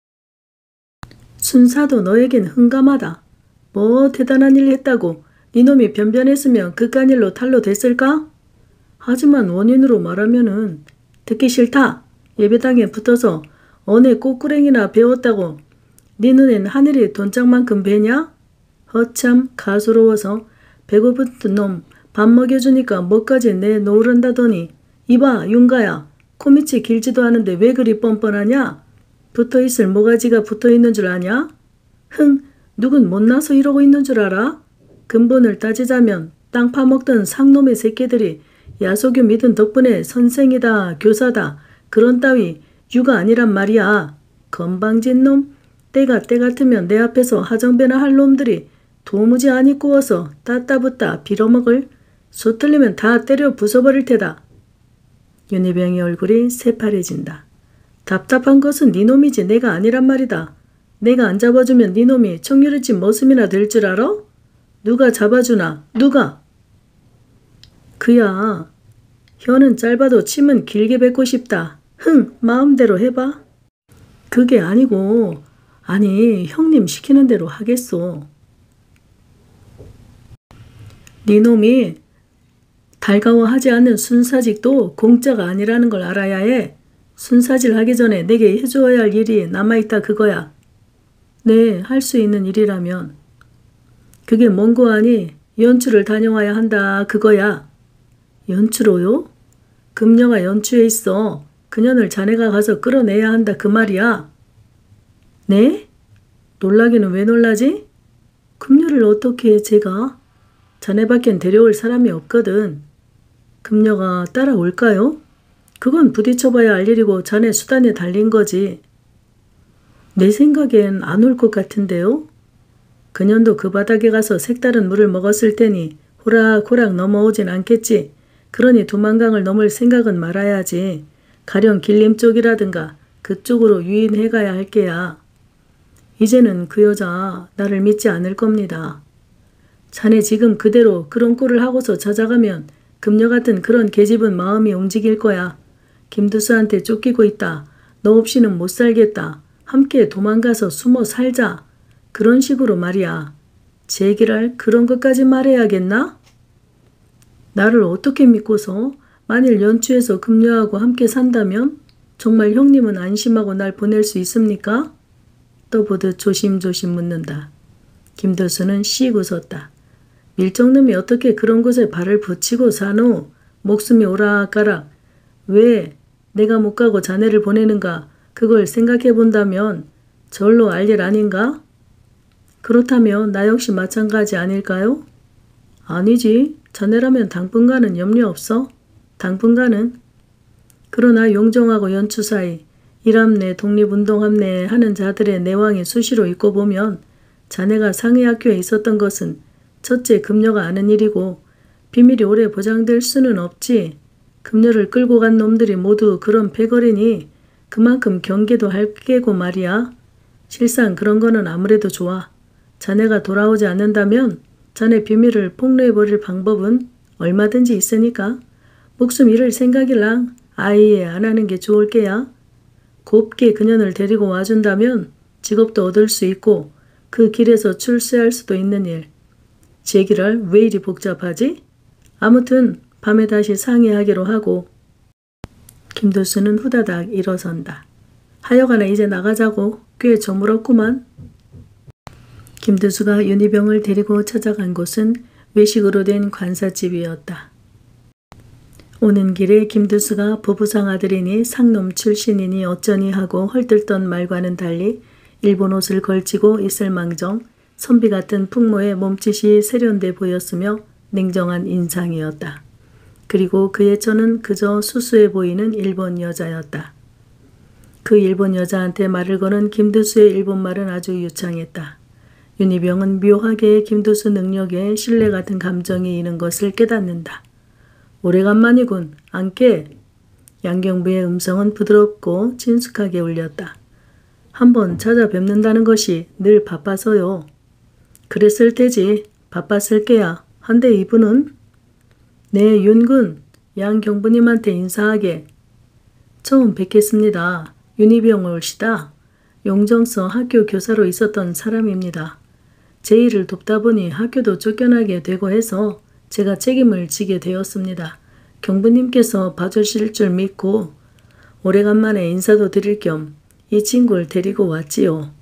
순사도 너에겐 흠감하다. 뭐 대단한 일 했다고 네 놈이 변변했으면 그깟 일로 탈로 됐을까? 하지만 원인으로 말하면은 듣기 싫다. 예배당에 붙어서 언의 꽃구랭이나 배웠다고 네 눈엔 하늘이 돈짝만큼 배냐? 허참 가소로워서 배고픈 놈 밥 먹여주니까 뭐까지 내놓으란다더니 이봐 윤가야 코밑이 길지도 않은데 왜 그리 뻔뻔하냐? 붙어있을 모가지가 붙어있는 줄 아냐? 흥 누군 못나서 이러고 있는 줄 알아? 근본을 따지자면 땅 파먹던 상놈의 새끼들이 야소교 믿은 덕분에 선생이다 교사다 그런 따위 유가 아니란 말이야. 건방진 놈 때가 때 같으면 내 앞에서 하정배나 할 놈들이 도무지 안 입고 와서 따따붙다 빌어먹을 소 틀리면 다 때려 부숴버릴 테다. 윤희병의 얼굴이 새파래진다. 답답한 것은 네 놈이지 내가 아니란 말이다. 내가 안 잡아주면 네 놈이 청유리집 머슴이나 될 줄 알아? 누가 잡아주나? 누가? 그야. 혀는 짧아도 침은 길게 뱉고 싶다. 흥, 마음대로 해봐. 그게 아니고, 아니 형님 시키는 대로 하겠소. 네 놈이 달가워하지 않는 순사직도 공짜가 아니라는 걸 알아야 해. 순사질 하기 전에 내게 해줘야 할 일이 남아있다 그거야. 네, 할 수 있는 일이라면. 그게 뭔고 하니 연추를 다녀와야 한다 그거야. 연추로요? 금녀가 연추에 있어. 그년을 자네가 가서 끌어내야 한다 그 말이야. 네? 놀라기는 왜 놀라지? 금녀를 어떻게 제가? 자네밖엔 데려올 사람이 없거든. 금녀가 따라올까요? 그건 부딪혀봐야 알 일이고 자네 수단에 달린 거지. 내 생각엔 안 올 것 같은데요? 그년도 그 바닥에 가서 색다른 물을 먹었을 테니 호락호락 넘어오진 않겠지. 그러니 두만강을 넘을 생각은 말아야지. 가령 길림 쪽이라든가 그쪽으로 유인해 가야 할 게야. 이제는 그 여자 나를 믿지 않을 겁니다. 자네 지금 그대로 그런 꼴을 하고서 찾아가면 금녀 같은 그런 계집은 마음이 움직일 거야. 김두수한테 쫓기고 있다. 너 없이는 못 살겠다. 함께 도망가서 숨어 살자. 그런 식으로 말이야. 제기랄 그런 것까지 말해야겠나? 나를 어떻게 믿고서 만일 연추에서 금녀하고 함께 산다면 정말 형님은 안심하고 날 보낼 수 있습니까? 떠보듯 조심조심 묻는다. 김도수는 씩 웃었다. 밀정놈이 어떻게 그런 곳에 발을 붙이고 사노? 목숨이 오락가락. 왜 내가 못 가고 자네를 보내는가? 그걸 생각해 본다면 절로 알 일 아닌가? 그렇다면 나 역시 마찬가지 아닐까요? 아니지. 자네라면 당분간은 염려 없어. 당분간은. 그러나 용정하고 연추 사이 일합내 독립운동합내 하는 자들의 내왕이 수시로 있고 보면 자네가 상해학교에 있었던 것은 첫째 금녀가 아는 일이고 비밀이 오래 보장될 수는 없지. 금녀를 끌고 간 놈들이 모두 그런 패거리니 그만큼 경계도 할 게고 말이야. 실상 그런 거는 아무래도 좋아. 자네가 돌아오지 않는다면 자네 비밀을 폭로해버릴 방법은 얼마든지 있으니까 목숨 잃을 생각이랑 아예 안 하는 게 좋을 게야. 곱게 그년을 데리고 와준다면 직업도 얻을 수 있고 그 길에서 출세할 수도 있는 일. 제기랄 왜 이리 복잡하지? 아무튼 밤에 다시 상의하기로 하고. 김도수는 후다닥 일어선다. 하여간에 이제 나가자고. 꽤 저물었구만. 김도수가 윤희병을 데리고 찾아간 곳은 외식으로 된 관사집이었다. 오는 길에 김두수가 보부상 아들이니 상놈 출신이니 어쩌니 하고 헐뜯던 말과는 달리 일본 옷을 걸치고 있을 망정 선비 같은 풍모의 몸짓이 세련돼 보였으며 냉정한 인상이었다. 그리고 그의 처는 그저 수수해 보이는 일본 여자였다. 그 일본 여자한테 말을 거는 김두수의 일본말은 아주 유창했다. 윤희병은 묘하게 김두수 능력에 신뢰 같은 감정이 있는 것을 깨닫는다. 오래간만이군. 안 깨? 양경부의 음성은 부드럽고 친숙하게 울렸다. 한번 찾아뵙는다는 것이 늘 바빠서요. 그랬을 테지. 바빴을 게야. 한데 이분은? 네, 윤군. 양경부님한테 인사하게. 처음 뵙겠습니다. 윤희병 올시다. 용정서 학교 교사로 있었던 사람입니다. 제 일을 돕다 보니 학교도 쫓겨나게 되고 해서 제가 책임을 지게 되었습니다. 경부님께서 봐주실 줄 믿고 오래간만에 인사도 드릴 겸 이 친구를 데리고 왔지요.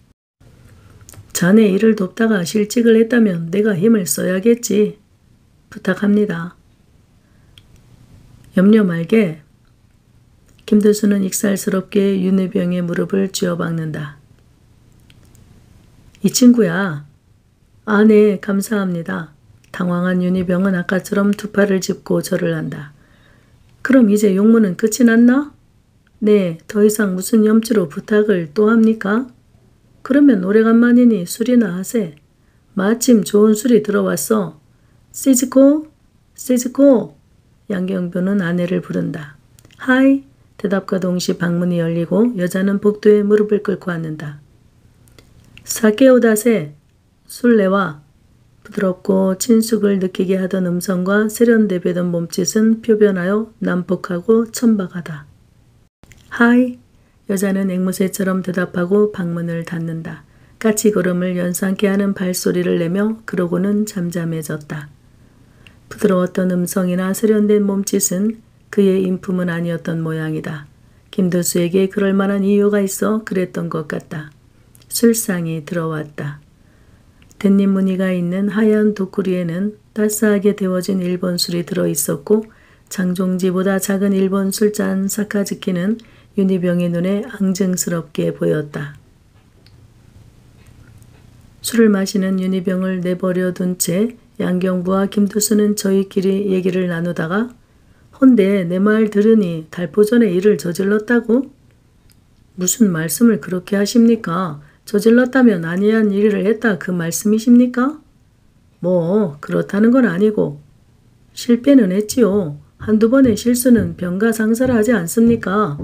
자네 일을 돕다가 실직을 했다면 내가 힘을 써야겠지. 부탁합니다. 염려 말게. 김두수는 익살스럽게 윤희병의 무릎을 쥐어박는다. 이 친구야. 아, 네, 감사합니다. 당황한 윤희병은 아까처럼 두 팔을 짚고 절을 한다. 그럼 이제 용무는 끝이 났나? 네, 더 이상 무슨 염치로 부탁을 또 합니까? 그러면 오래간만이니 술이나 하세. 마침 좋은 술이 들어왔어. 시즈코? 시즈코? 양경부는 아내를 부른다. 하이. 대답과 동시 방문이 열리고 여자는 복도에 무릎을 꿇고 앉는다. 사케오다세 술래와 부드럽고 친숙을 느끼게 하던 음성과 세련되배던 몸짓은 표변하여 난폭하고 천박하다. 하이. 여자는 앵무새처럼 대답하고 방문을 닫는다. 까치걸음을 연상케 하는 발소리를 내며 그러고는 잠잠해졌다. 부드러웠던 음성이나 세련된 몸짓은 그의 인품은 아니었던 모양이다. 김도수에게 그럴 만한 이유가 있어 그랬던 것 같다. 술상이 들어왔다. 댄잎 무늬가 있는 하얀 도쿠리에는 따스하게 데워진 일본 술이 들어있었고 장종지보다 작은 일본 술잔 사카즈키는 윤희병의 눈에 앙증스럽게 보였다. 술을 마시는 윤희병을 내버려 둔 채 양경부와 김두수는 저희끼리 얘기를 나누다가 헌데 내 말 들으니 달포전에 일을 저질렀다고? 무슨 말씀을 그렇게 하십니까? 저질렀다면 아니한 일을 했다 그 말씀이십니까? 뭐 그렇다는 건 아니고 실패는 했지요. 한두 번의 실수는 병가상사라 하지 않습니까?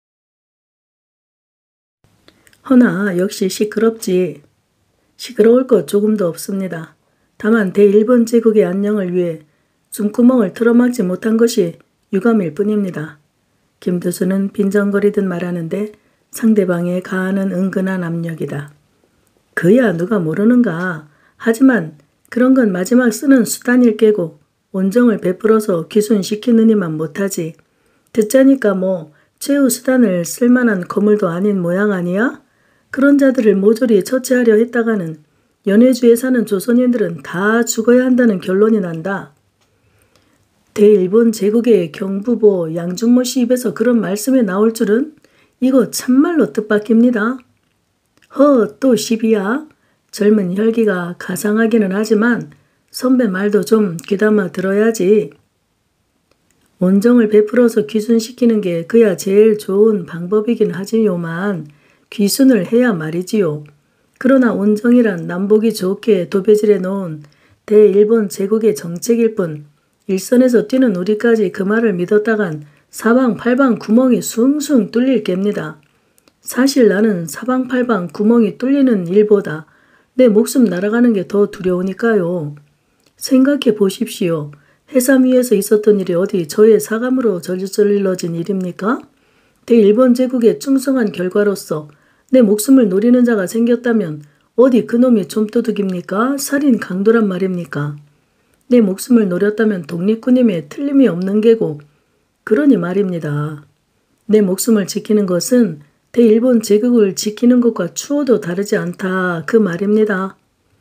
허나 역시 시끄럽지. 시끄러울 것 조금도 없습니다. 다만 대일본 제국의 안녕을 위해 숨구멍을 틀어막지 못한 것이 유감일 뿐입니다. 김두수는 빈정거리듯 말하는데 상대방의 가하는 은근한 압력이다. 그야 누가 모르는가. 하지만 그런 건 마지막 쓰는 수단일 게고 온정을 베풀어서 귀순시키느니만 못하지. 듣자니까 뭐 최후 수단을 쓸만한 거물도 아닌 모양 아니야? 그런 자들을 모조리 처치하려 했다가는 연해주에 사는 조선인들은 다 죽어야 한다는 결론이 난다. 대일본 제국의 경부보 양준모 씨 입에서 그런 말씀이 나올 줄은 이거 참말로 뜻밖입니다. 허, 또 시비야? 젊은 혈기가 가상하기는 하지만 선배 말도 좀 귀담아 들어야지. 온정을 베풀어서 귀순시키는 게 그야 제일 좋은 방법이긴 하지요만 귀순을 해야 말이지요. 그러나 온정이란 남보기 좋게 도배질해 놓은 대일본 제국의 정책일 뿐 일선에서 뛰는 우리까지 그 말을 믿었다간 사방팔방 구멍이 숭숭 뚫릴 겝니다. 사실 나는 사방팔방 구멍이 뚫리는 일보다 내 목숨 날아가는 게 더 두려우니까요. 생각해 보십시오. 해삼 위에서 있었던 일이 어디 저의 사감으로 저질러진 일입니까? 대일본 제국에 충성한 결과로서 내 목숨을 노리는 자가 생겼다면 어디 그놈이 좀도둑입니까? 살인 강도란 말입니까? 내 목숨을 노렸다면 독립군임에 틀림이 없는 게고 그러니 말입니다. 내 목숨을 지키는 것은 대일본 제국을 지키는 것과 추호도 다르지 않다 그 말입니다.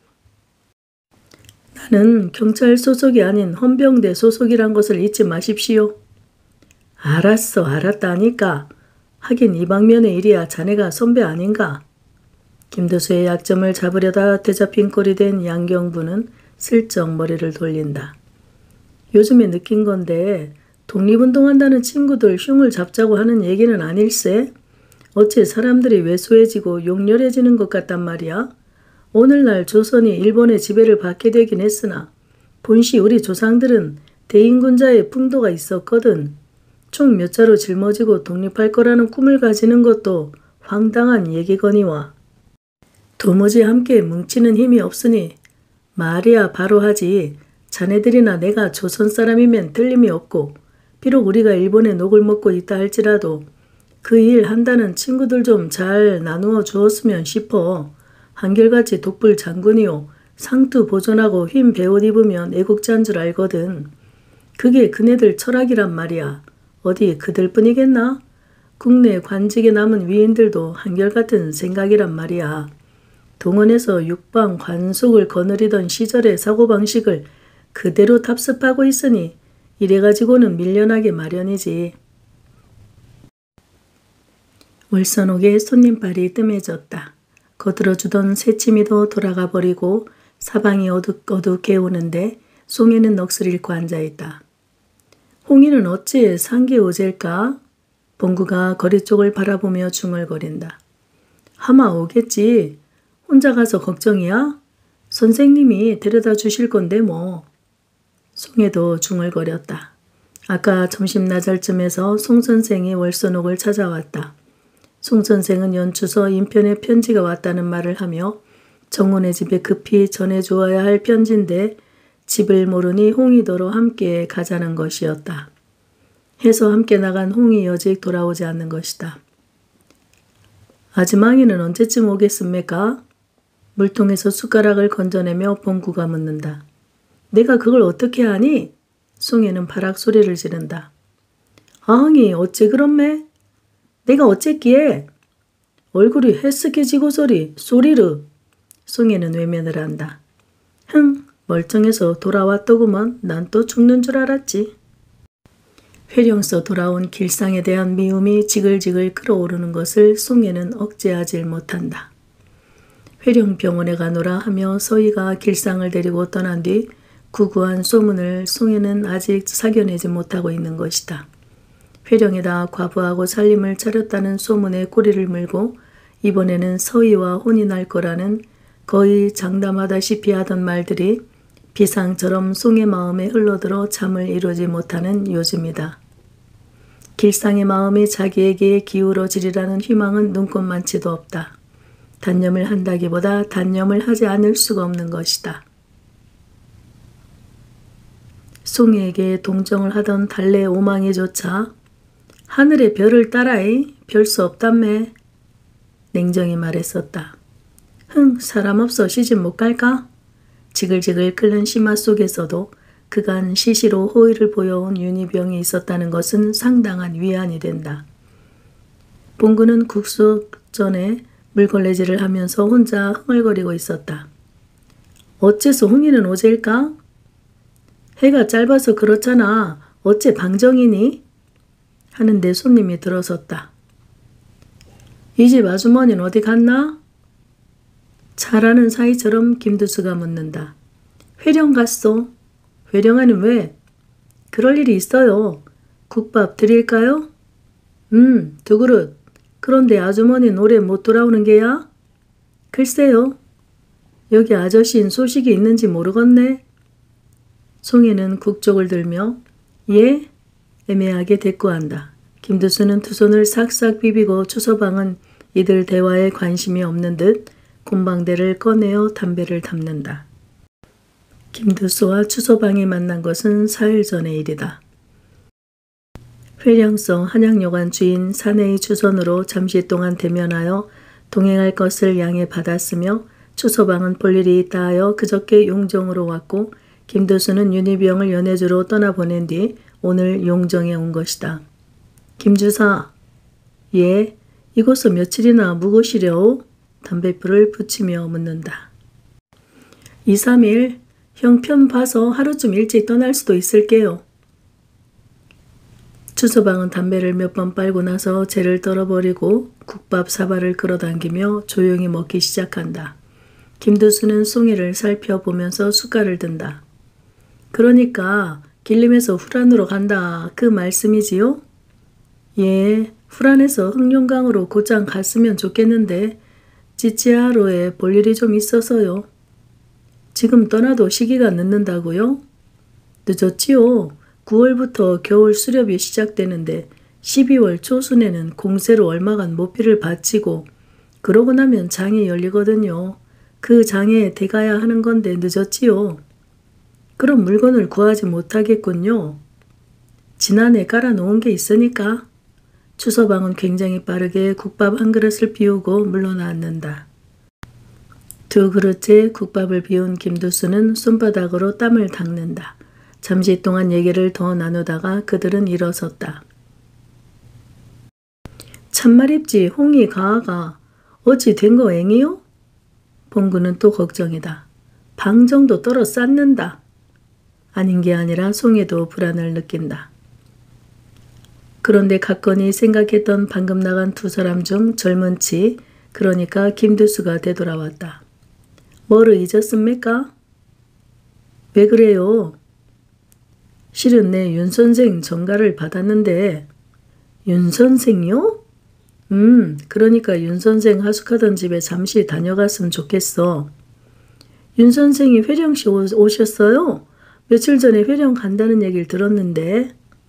나는 경찰 소속이 아닌 헌병대 소속이란 것을 잊지 마십시오. 알았어, 알았다니까. 하긴 이 방면의 일이야 자네가 선배 아닌가. 김도수의 약점을 잡으려다 되잡힌 꼴이 된 양경부는 슬쩍 머리를 돌린다. 요즘에 느낀 건데 독립운동한다는 친구들 흉을 잡자고 하는 얘기는 아닐세? 어째 사람들이 왜소해지고 용렬해지는 것 같단 말이야? 오늘날 조선이 일본의 지배를 받게 되긴 했으나 본시 우리 조상들은 대인군자의 풍도가 있었거든. 총 몇 자로 짊어지고 독립할 거라는 꿈을 가지는 것도 황당한 얘기거니와 도무지 함께 뭉치는 힘이 없으니 말이야 바로 하지. 자네들이나 내가 조선 사람이면 틀림이 없고 비록 우리가 일본의 녹을 먹고 있다 할지라도 그 일 한다는 친구들 좀 잘 나누어 주었으면 싶어. 한결같이 독불 장군이요. 상투 보존하고 휜 배옷 입으면 애국자인 줄 알거든. 그게 그네들 철학이란 말이야. 어디 그들뿐이겠나? 국내 관직에 남은 위인들도 한결같은 생각이란 말이야. 동원에서 육방 관속을 거느리던 시절의 사고방식을 그대로 답습하고 있으니 이래가지고는 밀려나게 마련이지. 월선옥의 손님발이 뜸해졌다. 거들어주던 새치미도 돌아가 버리고 사방이 어둑어둑해 오는데 송이는 넋을 잃고 앉아있다. 홍이는 어찌 상계오젤까? 봉구가 거리 쪽을 바라보며 중얼거린다. 하마 오겠지. 혼자 가서 걱정이야? 선생님이 데려다 주실 건데 뭐. 송이도 중얼거렸다. 아까 점심 나절쯤에서 송 선생이 월선옥을 찾아왔다. 송 선생은 연초서 인편에 편지가 왔다는 말을 하며 정훈의 집에 급히 전해주어야 할 편지인데 집을 모르니 홍이더러 함께 가자는 것이었다. 해서 함께 나간 홍이 여직 돌아오지 않는 것이다. 아즈망이는 언제쯤 오겠습니까? 물통에서 숟가락을 건져내며 봉구가 묻는다. 내가 그걸 어떻게 하니? 송이는 바락 소리를 지른다. 아흥이 어째 그렇매? 내가 어쨌기에? 얼굴이 헬쓱해지고서리 소리르. 송이는 외면을 한다. 흥, 멀쩡해서 돌아왔더구먼. 난 또 죽는 줄 알았지. 회령서 돌아온 길상에 대한 미움이 지글지글 끓어오르는 것을 송이는 억제하질 못한다. 회령병원에 가노라 하며 서희가 길상을 데리고 떠난 뒤 구구한 소문을 송이는 아직 사겨내지 못하고 있는 것이다. 회령에다 과부하고 살림을 차렸다는 소문에 꼬리를 물고 이번에는 서희와 혼이 날 거라는 거의 장담하다시피 하던 말들이 비상처럼 송의 마음에 흘러들어 잠을 이루지 못하는 요즘이다. 길상의 마음이 자기에게 기울어지리라는 희망은 눈꼽만치도 없다. 단념을 한다기보다 단념을 하지 않을 수가 없는 것이다. 송이에게 동정을 하던 달래 오망이조차 하늘의 별을 따라이 별 수 없다매 냉정히 말했었다. 흥, 사람 없어 시집 못 갈까? 지글지글 끓는 심화 속에서도 그간 시시로 호의를 보여온 윤희병이 있었다는 것은 상당한 위안이 된다. 봉구는 국수전에 물걸레질을 하면서 혼자 흥얼거리고 있었다. 어째서 홍이는 오제일까? 해가 짧아서 그렇잖아. 어째 방정이니? 하는데 손님이 들어섰다. 이 집 아주머니는 어디 갔나? 잘하는 사이처럼 김두수가 묻는다. 회령 갔소. 회령아는 왜? 그럴 일이 있어요. 국밥 드릴까요? 음, 두 그릇. 그런데 아주머니는 오래 못 돌아오는 게야? 글쎄요. 여기 아저씨인 소식이 있는지 모르겠네. 송이는 국쪽을 들며 예? 애매하게 대꾸한다. 김두수는 두 손을 싹싹 비비고 추서방은 이들 대화에 관심이 없는 듯 곰방대를 꺼내어 담배를 담는다. 김두수와 추서방이 만난 것은 사흘 전의 일이다. 회령성 한양여관 주인 사내의 추선으로 잠시 동안 대면하여 동행할 것을 양해 받았으며 추서방은 볼 일이 있다 하여 그저께 용정으로 왔고 김두수는 윤희병을 연해주로 떠나보낸 뒤 오늘 용정에 온 것이다. 김주사. 예, 이곳서 며칠이나 묵으시려오? 담뱃불을 붙이며 묻는다. 이, 삼 일 형편 봐서 하루쯤 일찍 떠날 수도 있을게요. 추서방은 담배를 몇 번 빨고 나서 재를 떨어버리고 국밥 사발을 끌어당기며 조용히 먹기 시작한다. 김두수는 송이를 살펴보면서 숟갈을 든다. 그러니까 길림에서 후란으로 간다 그 말씀이지요? 예, 후란에서 흑룡강으로 곧장 갔으면 좋겠는데 찌찌하로에 볼 일이 좀 있어서요. 지금 떠나도 시기가 늦는다고요? 늦었지요. 구월부터 겨울 수렵이 시작되는데 십이월 초순에는 공세로 얼마간 모피를 바치고 그러고 나면 장이 열리거든요. 그 장에 대가야 하는 건데 늦었지요. 그럼 물건을 구하지 못하겠군요. 지난해 깔아놓은 게 있으니까. 추서방은 굉장히 빠르게 국밥 한 그릇을 비우고 물러나앉는다. 두 그릇째 국밥을 비운 김두수는 손바닥으로 땀을 닦는다. 잠시 동안 얘기를 더 나누다가 그들은 일어섰다. 참말입지 홍이 가아가 어찌 된 거 앵이요? 봉구는 또 걱정이다. 방정도 떨어 쌓는다. 아닌 게 아니라 송이도 불안을 느낀다. 그런데 각건이 생각했던 방금 나간 두 사람 중 젊은 치, 그러니까 김두수가 되돌아왔다. 뭐를 잊었습니까? 왜 그래요? 실은 내 윤선생 전가를 받았는데. 윤선생이요? 음, 그러니까 윤선생 하숙하던 집에 잠시 다녀갔으면 좋겠어. 윤선생이 회령시 오셨어요? 며칠 전에 회령 간다는 얘기를 들었는데.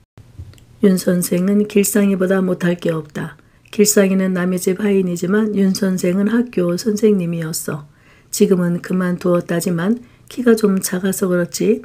윤선생은 길상이보다 못할 게 없다. 길상이는 남의 집 하인이지만 윤선생은 학교 선생님이었어. 지금은 그만두었다지만 키가 좀 작아서 그렇지.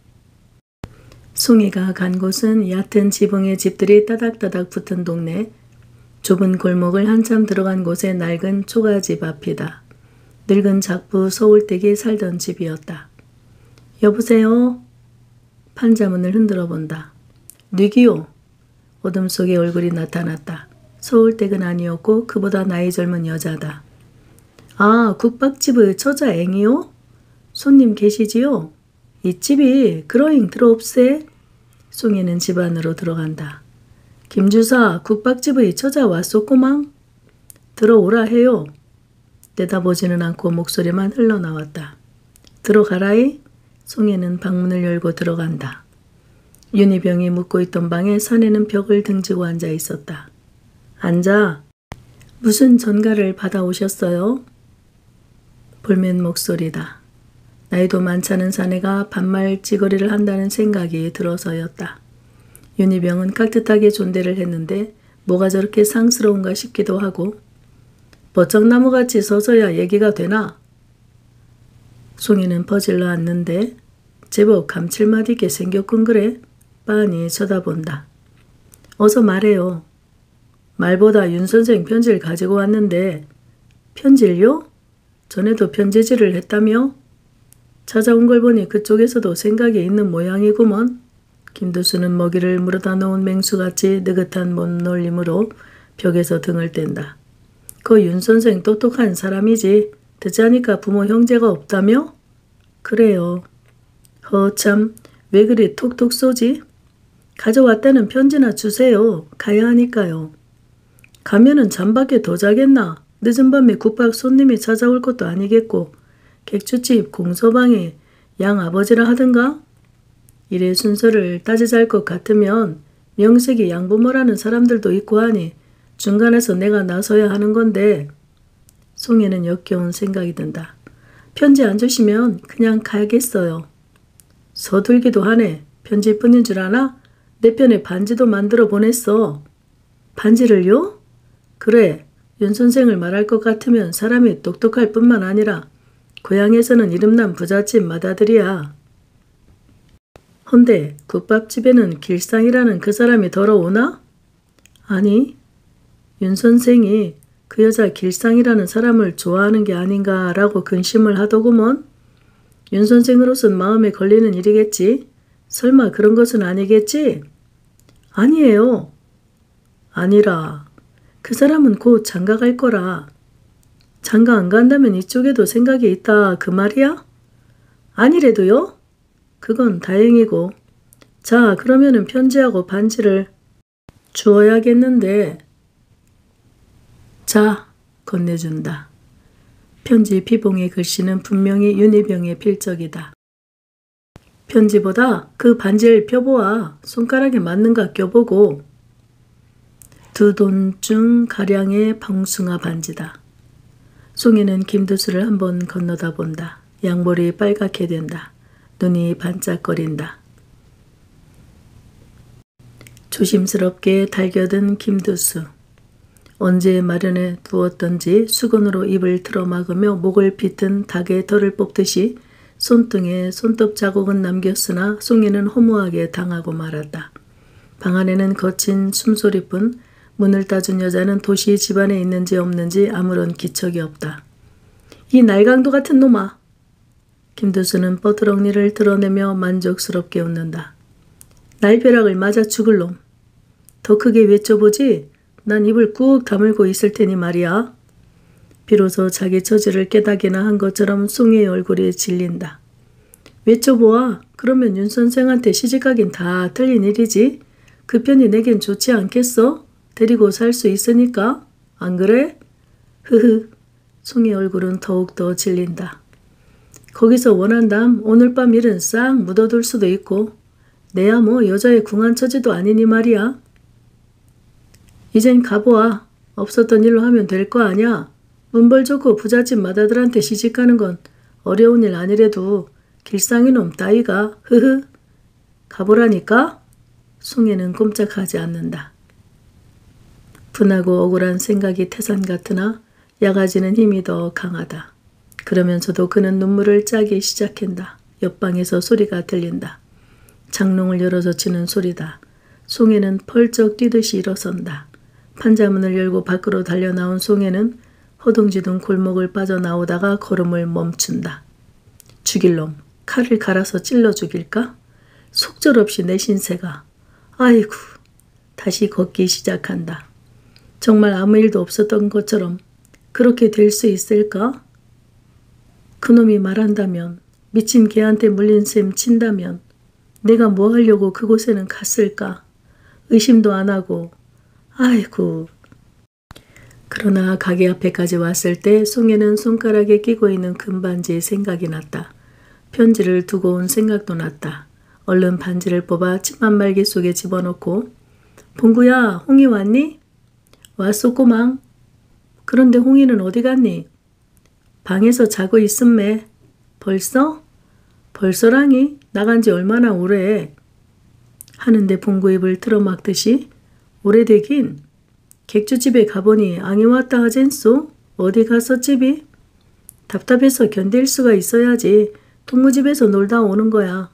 송이가 간 곳은 얕은 지붕의 집들이 따닥따닥 붙은 동네. 좁은 골목을 한참 들어간 곳에 낡은 초가집 앞이다. 늙은 작부 서울댁이 살던 집이었다. 여보세요? 판자문을 흔들어 본다. 뉘기요. 어둠 속에 얼굴이 나타났다. 서울댁은 아니었고 그보다 나이 젊은 여자다. 아, 국밥집의 처자앵이요? 손님 계시지요? 이 집이 그러잉 들어옵세. 송이는 집 안으로 들어간다. 김주사, 국밥집의 처자 왔소꼬망? 들어오라 해요. 내다보지는 않고 목소리만 흘러나왔다. 들어가라이. 송이는 방문을 열고 들어간다. 윤희병이 묵고 있던 방에 사내는 벽을 등지고 앉아 있었다. 앉아. 무슨 전가를 받아오셨어요? 볼멘 목소리다. 나이도 많지않은 사내가 반말 찌거리를 한다는 생각이 들어서였다. 윤희병은 깍듯하게 존대를 했는데 뭐가 저렇게 상스러운가 싶기도 하고 버쩍나무같이 서서야 얘기가 되나? 송이는 퍼질러 앉는데 제법 감칠맛 있게 생겼군 그래? 빤히 쳐다본다. 어서 말해요. 말보다 윤 선생 편지를 가지고 왔는데 편지를요? 전에도 편지질을 했다며? 찾아온 걸 보니 그쪽에서도 생각이 있는 모양이구먼. 김두수는 먹이를 물어다 놓은 맹수같이 느긋한 몸놀림으로 벽에서 등을 뗀다. 그 윤 선생 똑똑한 사람이지. 듣자니까 부모 형제가 없다며? 그래요. 허참, 왜 그리 톡톡 쏘지? 가져왔다는 편지나 주세요. 가야 하니까요. 가면은 잠밖에 더 자겠나? 늦은 밤에 국밥 손님이 찾아올 것도 아니겠고 객주집 공서방에 양 아버지라 하든가? 이래 순서를 따지잘 것 같으면 명색이 양부모라는 사람들도 있고 하니 중간에서 내가 나서야 하는 건데. 송이는 역겨운 생각이 든다. 편지 안 주시면 그냥 가야겠어요. 서둘기도 하네. 편지뿐인 줄 아나? 내 편에 반지도 만들어 보냈어. 반지를요? 그래. 윤 선생을 말할 것 같으면 사람이 똑똑할 뿐만 아니라 고향에서는 이름난 부잣집 맏아들이야. 헌데 국밥집에는 길상이라는 그 사람이 더러오나? 아니, 윤 선생이 그 여자 길상이라는 사람을 좋아하는 게 아닌가라고 근심을 하더구먼. 윤 선생으로선 마음에 걸리는 일이겠지. 설마 그런 것은 아니겠지? 아니에요. 아니라 그 사람은 곧 장가 갈 거라. 장가 안 간다면 이쪽에도 생각이 있다 그 말이야? 아니래도요? 그건 다행이고. 자, 그러면은 편지하고 반지를 주어야겠는데. 자, 건네준다. 편지 피봉의 글씨는 분명히 윤희병의 필적이다. 편지보다 그 반지를 펴보아. 손가락에 맞는가 껴보고. 두 돈중 가량의 방숭아 반지다. 송이는 김두수를 한번 건너다 본다. 양볼이 빨갛게 된다. 눈이 반짝거린다. 조심스럽게 달겨든 김두수. 언제 마련해 두었던지 수건으로 입을 틀어막으며 목을 빗은 닭의 털을 뽑듯이 손등에 손톱 자국은 남겼으나 송이는 허무하게 당하고 말았다. 방 안에는 거친 숨소리뿐. 문을 따준 여자는 도시 집안에 있는지 없는지 아무런 기척이 없다. 이 날강도 같은 놈아. 김두수는 뻐드렁니를 드러내며 만족스럽게 웃는다. 날벼락을 맞아 죽을 놈. 더 크게 외쳐보지. 난 입을 꾹 다물고 있을 테니 말이야. 비로소 자기 처지를 깨닫기나 한 것처럼 송이의 얼굴이 질린다. 외쳐보아. 그러면 윤 선생한테 시집가긴 다 틀린 일이지. 그 편이 내겐 좋지 않겠어? 데리고 살 수 있으니까. 안 그래? 흐흐. 송이 얼굴은 더욱더 질린다. 거기서 원한담 오늘 밤 일은 싹 묻어둘 수도 있고 내야 뭐 여자의 궁한 처지도 아니니 말이야. 이젠 가보아. 없었던 일로 하면 될 거 아냐. 문벌 좋고 부잣집 맏아들한테 시집가는 건 어려운 일 아니래도 길상이 놈 따위가. 흐흐. 가보라니까. 송이는 꼼짝하지 않는다. 분하고 억울한 생각이 태산 같으나 야가지는 힘이 더 강하다. 그러면서도 그는 눈물을 짜기 시작한다. 옆방에서 소리가 들린다. 장롱을 열어젖히는 소리다. 송해는 펄쩍 뛰듯이 일어선다. 판자문을 열고 밖으로 달려나온 송해는 허둥지둥 골목을 빠져나오다가 걸음을 멈춘다. 죽일 놈, 칼을 갈아서 찔러 죽일까? 속절없이 내 신세가. 아이고, 다시 걷기 시작한다. 정말 아무 일도 없었던 것처럼 그렇게 될 수 있을까? 그놈이 말한다면, 미친 개한테 물린 셈 친다면 내가 뭐 하려고 그곳에는 갔을까? 의심도 안 하고. 아이고. 그러나 가게 앞에까지 왔을 때 송해는 손가락에 끼고 있는 금반지의 생각이 났다. 편지를 두고 온 생각도 났다. 얼른 반지를 뽑아 침 말기 속에 집어넣고 봉구야, 홍이 왔니? 왔소 꼬망. 그런데 홍이는 어디 갔니? 방에서 자고 있음매. 벌써? 벌써랑이? 나간 지 얼마나 오래? 하는데 봉구 입을 틀어막듯이 오래되긴. 객주집에 가보니 앙이 왔다 하젠소? 어디 갔었집이? 답답해서 견딜 수가 있어야지. 동무집에서 놀다 오는 거야.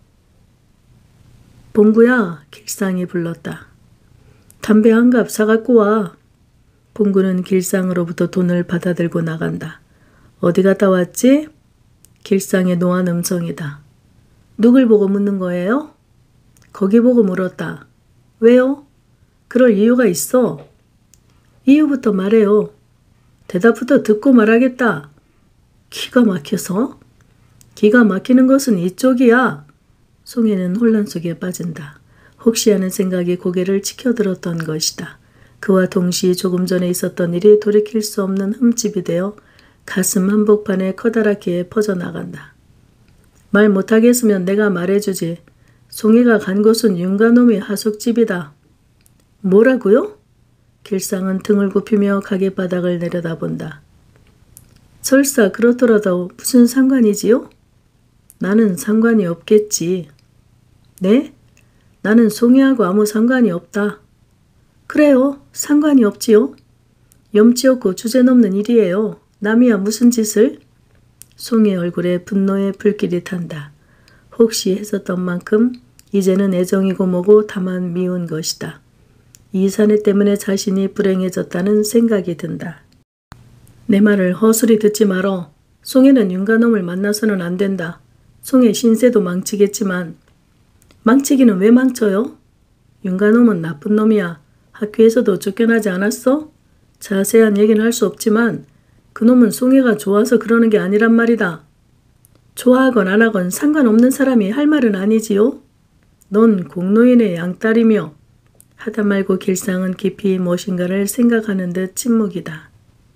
봉구야, 길상이 불렀다. 담배 한 갑 사갖고 와. 봉구는 길상으로부터 돈을 받아들고 나간다. 어디 갔다 왔지? 길상의 노한 음성이다. 누굴 보고 묻는 거예요? 거기 보고 물었다. 왜요? 그럴 이유가 있어. 이유부터 말해요. 대답부터 듣고 말하겠다. 기가 막혀서? 기가 막히는 것은 이쪽이야. 송해는 혼란 속에 빠진다. 혹시 하는 생각이 고개를 치켜들었던 것이다. 그와 동시에 조금 전에 있었던 일이 돌이킬 수 없는 흠집이 되어 가슴 한복판에 커다랗게 퍼져나간다. 말 못하겠으면 내가 말해주지. 송해가 간 곳은 윤가놈의 하숙집이다. 뭐라고요? 길상은 등을 굽히며 가게 바닥을 내려다본다. 설사 그렇더라도 무슨 상관이지요? 나는 상관이 없겠지. 네? 나는 송해하고 아무 상관이 없다. 그래요. 상관이 없지요. 염치 없고 주제넘는 일이에요. 남이야 무슨 짓을? 송해 얼굴에 분노의 불길이 탄다. 혹시 했었던 만큼 이제는 애정이고 뭐고 다만 미운 것이다. 이 사내 때문에 자신이 불행해졌다는 생각이 든다. 내 말을 허술히 듣지 말어. 송해는 윤가놈을 만나서는 안 된다. 송해 신세도 망치겠지만. 망치기는 왜 망쳐요? 윤가놈은 나쁜 놈이야. 학교에서도 쫓겨나지 않았어? 자세한 얘기는 할 수 없지만 그놈은 송해가 좋아서 그러는 게 아니란 말이다. 좋아하건 안 하건 상관없는 사람이 할 말은 아니지요? 넌 공노인의 양딸이며. 하다 말고 길상은 깊이 무엇인가를 생각하는 듯 침묵이다.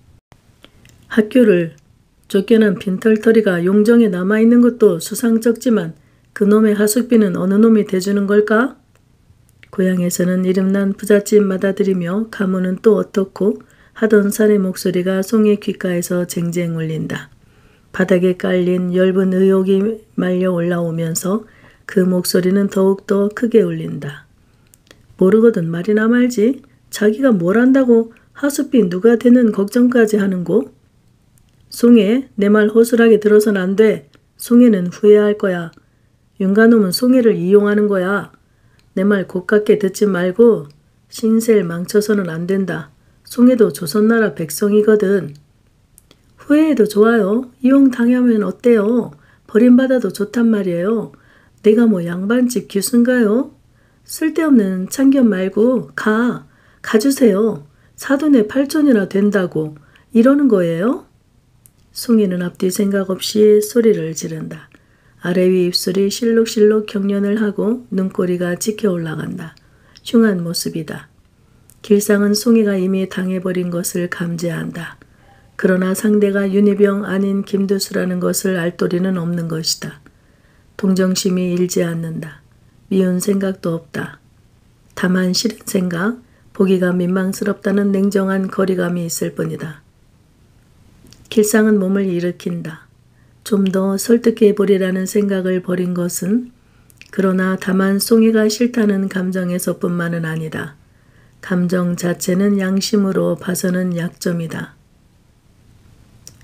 학교를 쫓겨난 빈털터리가 용정에 남아있는 것도 수상쩍지만 그놈의 하숙비는 어느 놈이 대주는 걸까? 고향에서는 이름난 부잣집 맏아들이며 가문은 또 어떻고 하던 사내 목소리가 송해 귓가에서 쟁쟁 울린다. 바닥에 깔린 엷은 의욕이 말려 올라오면서 그 목소리는 더욱더 크게 울린다. 모르거든 말이나 말지. 자기가 뭘 안다고 하숙비 누가 되는 걱정까지 하는고? 송해, 내 말 허술하게 들어선 안 돼. 송해는 후회할 거야. 윤가놈은 송해를 이용하는 거야. 내 말 곱깝게 듣지 말고 신세를 망쳐서는 안 된다. 송해도 조선나라 백성이거든. 후회해도 좋아요. 이용당하면 어때요? 버림받아도 좋단 말이에요. 내가 뭐 양반집 교수인가요? 쓸데없는 참견 말고 가. 가주세요. 사돈의 팔촌이나 된다고 이러는 거예요? 송해는 앞뒤 생각 없이 소리를 지른다. 아래 위 입술이 실룩실룩 경련을 하고 눈꼬리가 찍혀 올라간다. 흉한 모습이다. 길상은 송해가 이미 당해버린 것을 감지한다. 그러나 상대가 윤희병 아닌 김두수라는 것을 알 도리는 없는 것이다. 동정심이 일지 않는다. 미운 생각도 없다. 다만 싫은 생각, 보기가 민망스럽다는 냉정한 거리감이 있을 뿐이다. 길상은 몸을 일으킨다. 좀 더 설득해 보리라는 생각을 버린 것은 그러나 다만 송해가 싫다는 감정에서뿐만은 아니다. 감정 자체는 양심으로 봐서는 약점이다.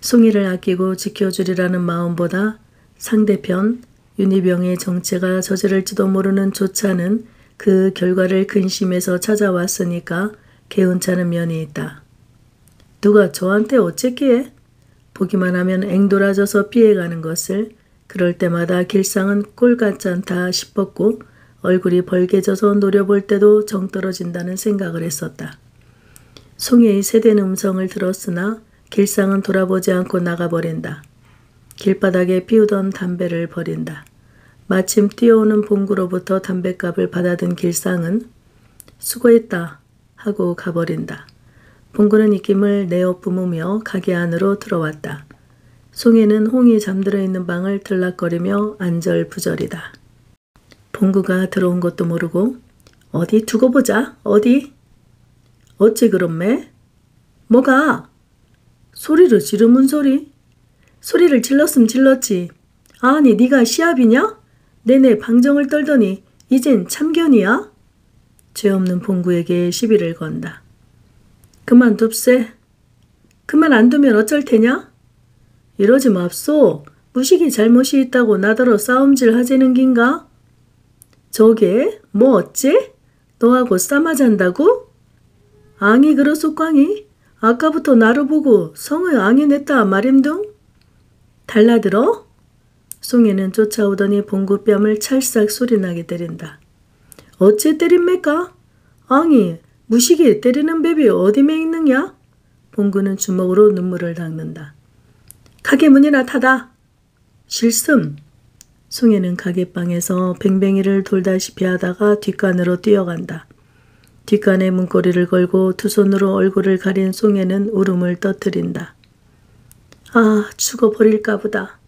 송이를 아끼고 지켜주리라는 마음보다 상대편 윤희병의 정체가 저지를지도 모르는 조차는 그 결과를 근심해서 찾아왔으니까 개운찮은 면이 있다. 누가 저한테 어쨌기에? 보기만 하면 앵돌아져서 피해가는 것을 그럴 때마다 길상은 꼴 같지 않다 싶었고 얼굴이 벌개져서 노려볼 때도 정 떨어진다는 생각을 했었다. 송이의 세댄 음성을 들었으나 길상은 돌아보지 않고 나가버린다. 길바닥에 피우던 담배를 버린다. 마침 뛰어오는 봉구로부터 담뱃값을 받아든 길상은 수고했다 하고 가버린다. 봉구는 입김을 내어 뿜으며 가게 안으로 들어왔다. 송이는 홍이 잠들어 있는 방을 들락거리며 안절부절이다. 봉구가 들어온 것도 모르고 어디 두고 보자 어디? 어찌 그렇매? 뭐가? 소리를 지르문 소리? 소리를 질렀음 질렀지. 아니 네가 시합이냐? 내내 방정을 떨더니 이젠 참견이야? 죄 없는 봉구에게 시비를 건다. 그만둡세. 그만 안 두면 어쩔 테냐? 이러지 맙소. 무식이 잘못이 있다고 나더러 싸움질 하자는 긴가? 저게 뭐 어째? 너하고 싸마잔다고? 앙이 그러소 꽝이? 아까부터 나를 보고 성의 앙이 냈다 말임둥? 달라들어? 송이는 쫓아오더니 봉구 뺨을 찰싹 소리나게 때린다. 어째 때립니까? 앙이 무식이 때리는 뱀이 어디에 있느냐? 봉구는 주먹으로 눈물을 닦는다. 가게 문이나 닫아. 실씀. 송이는 가게방에서 뱅뱅이를 돌다시피 하다가 뒷간으로 뛰어간다. 뒷간에 문고리를 걸고 두 손으로 얼굴을 가린 송이는 울음을 떠뜨린다. 아, 죽어버릴까 보다.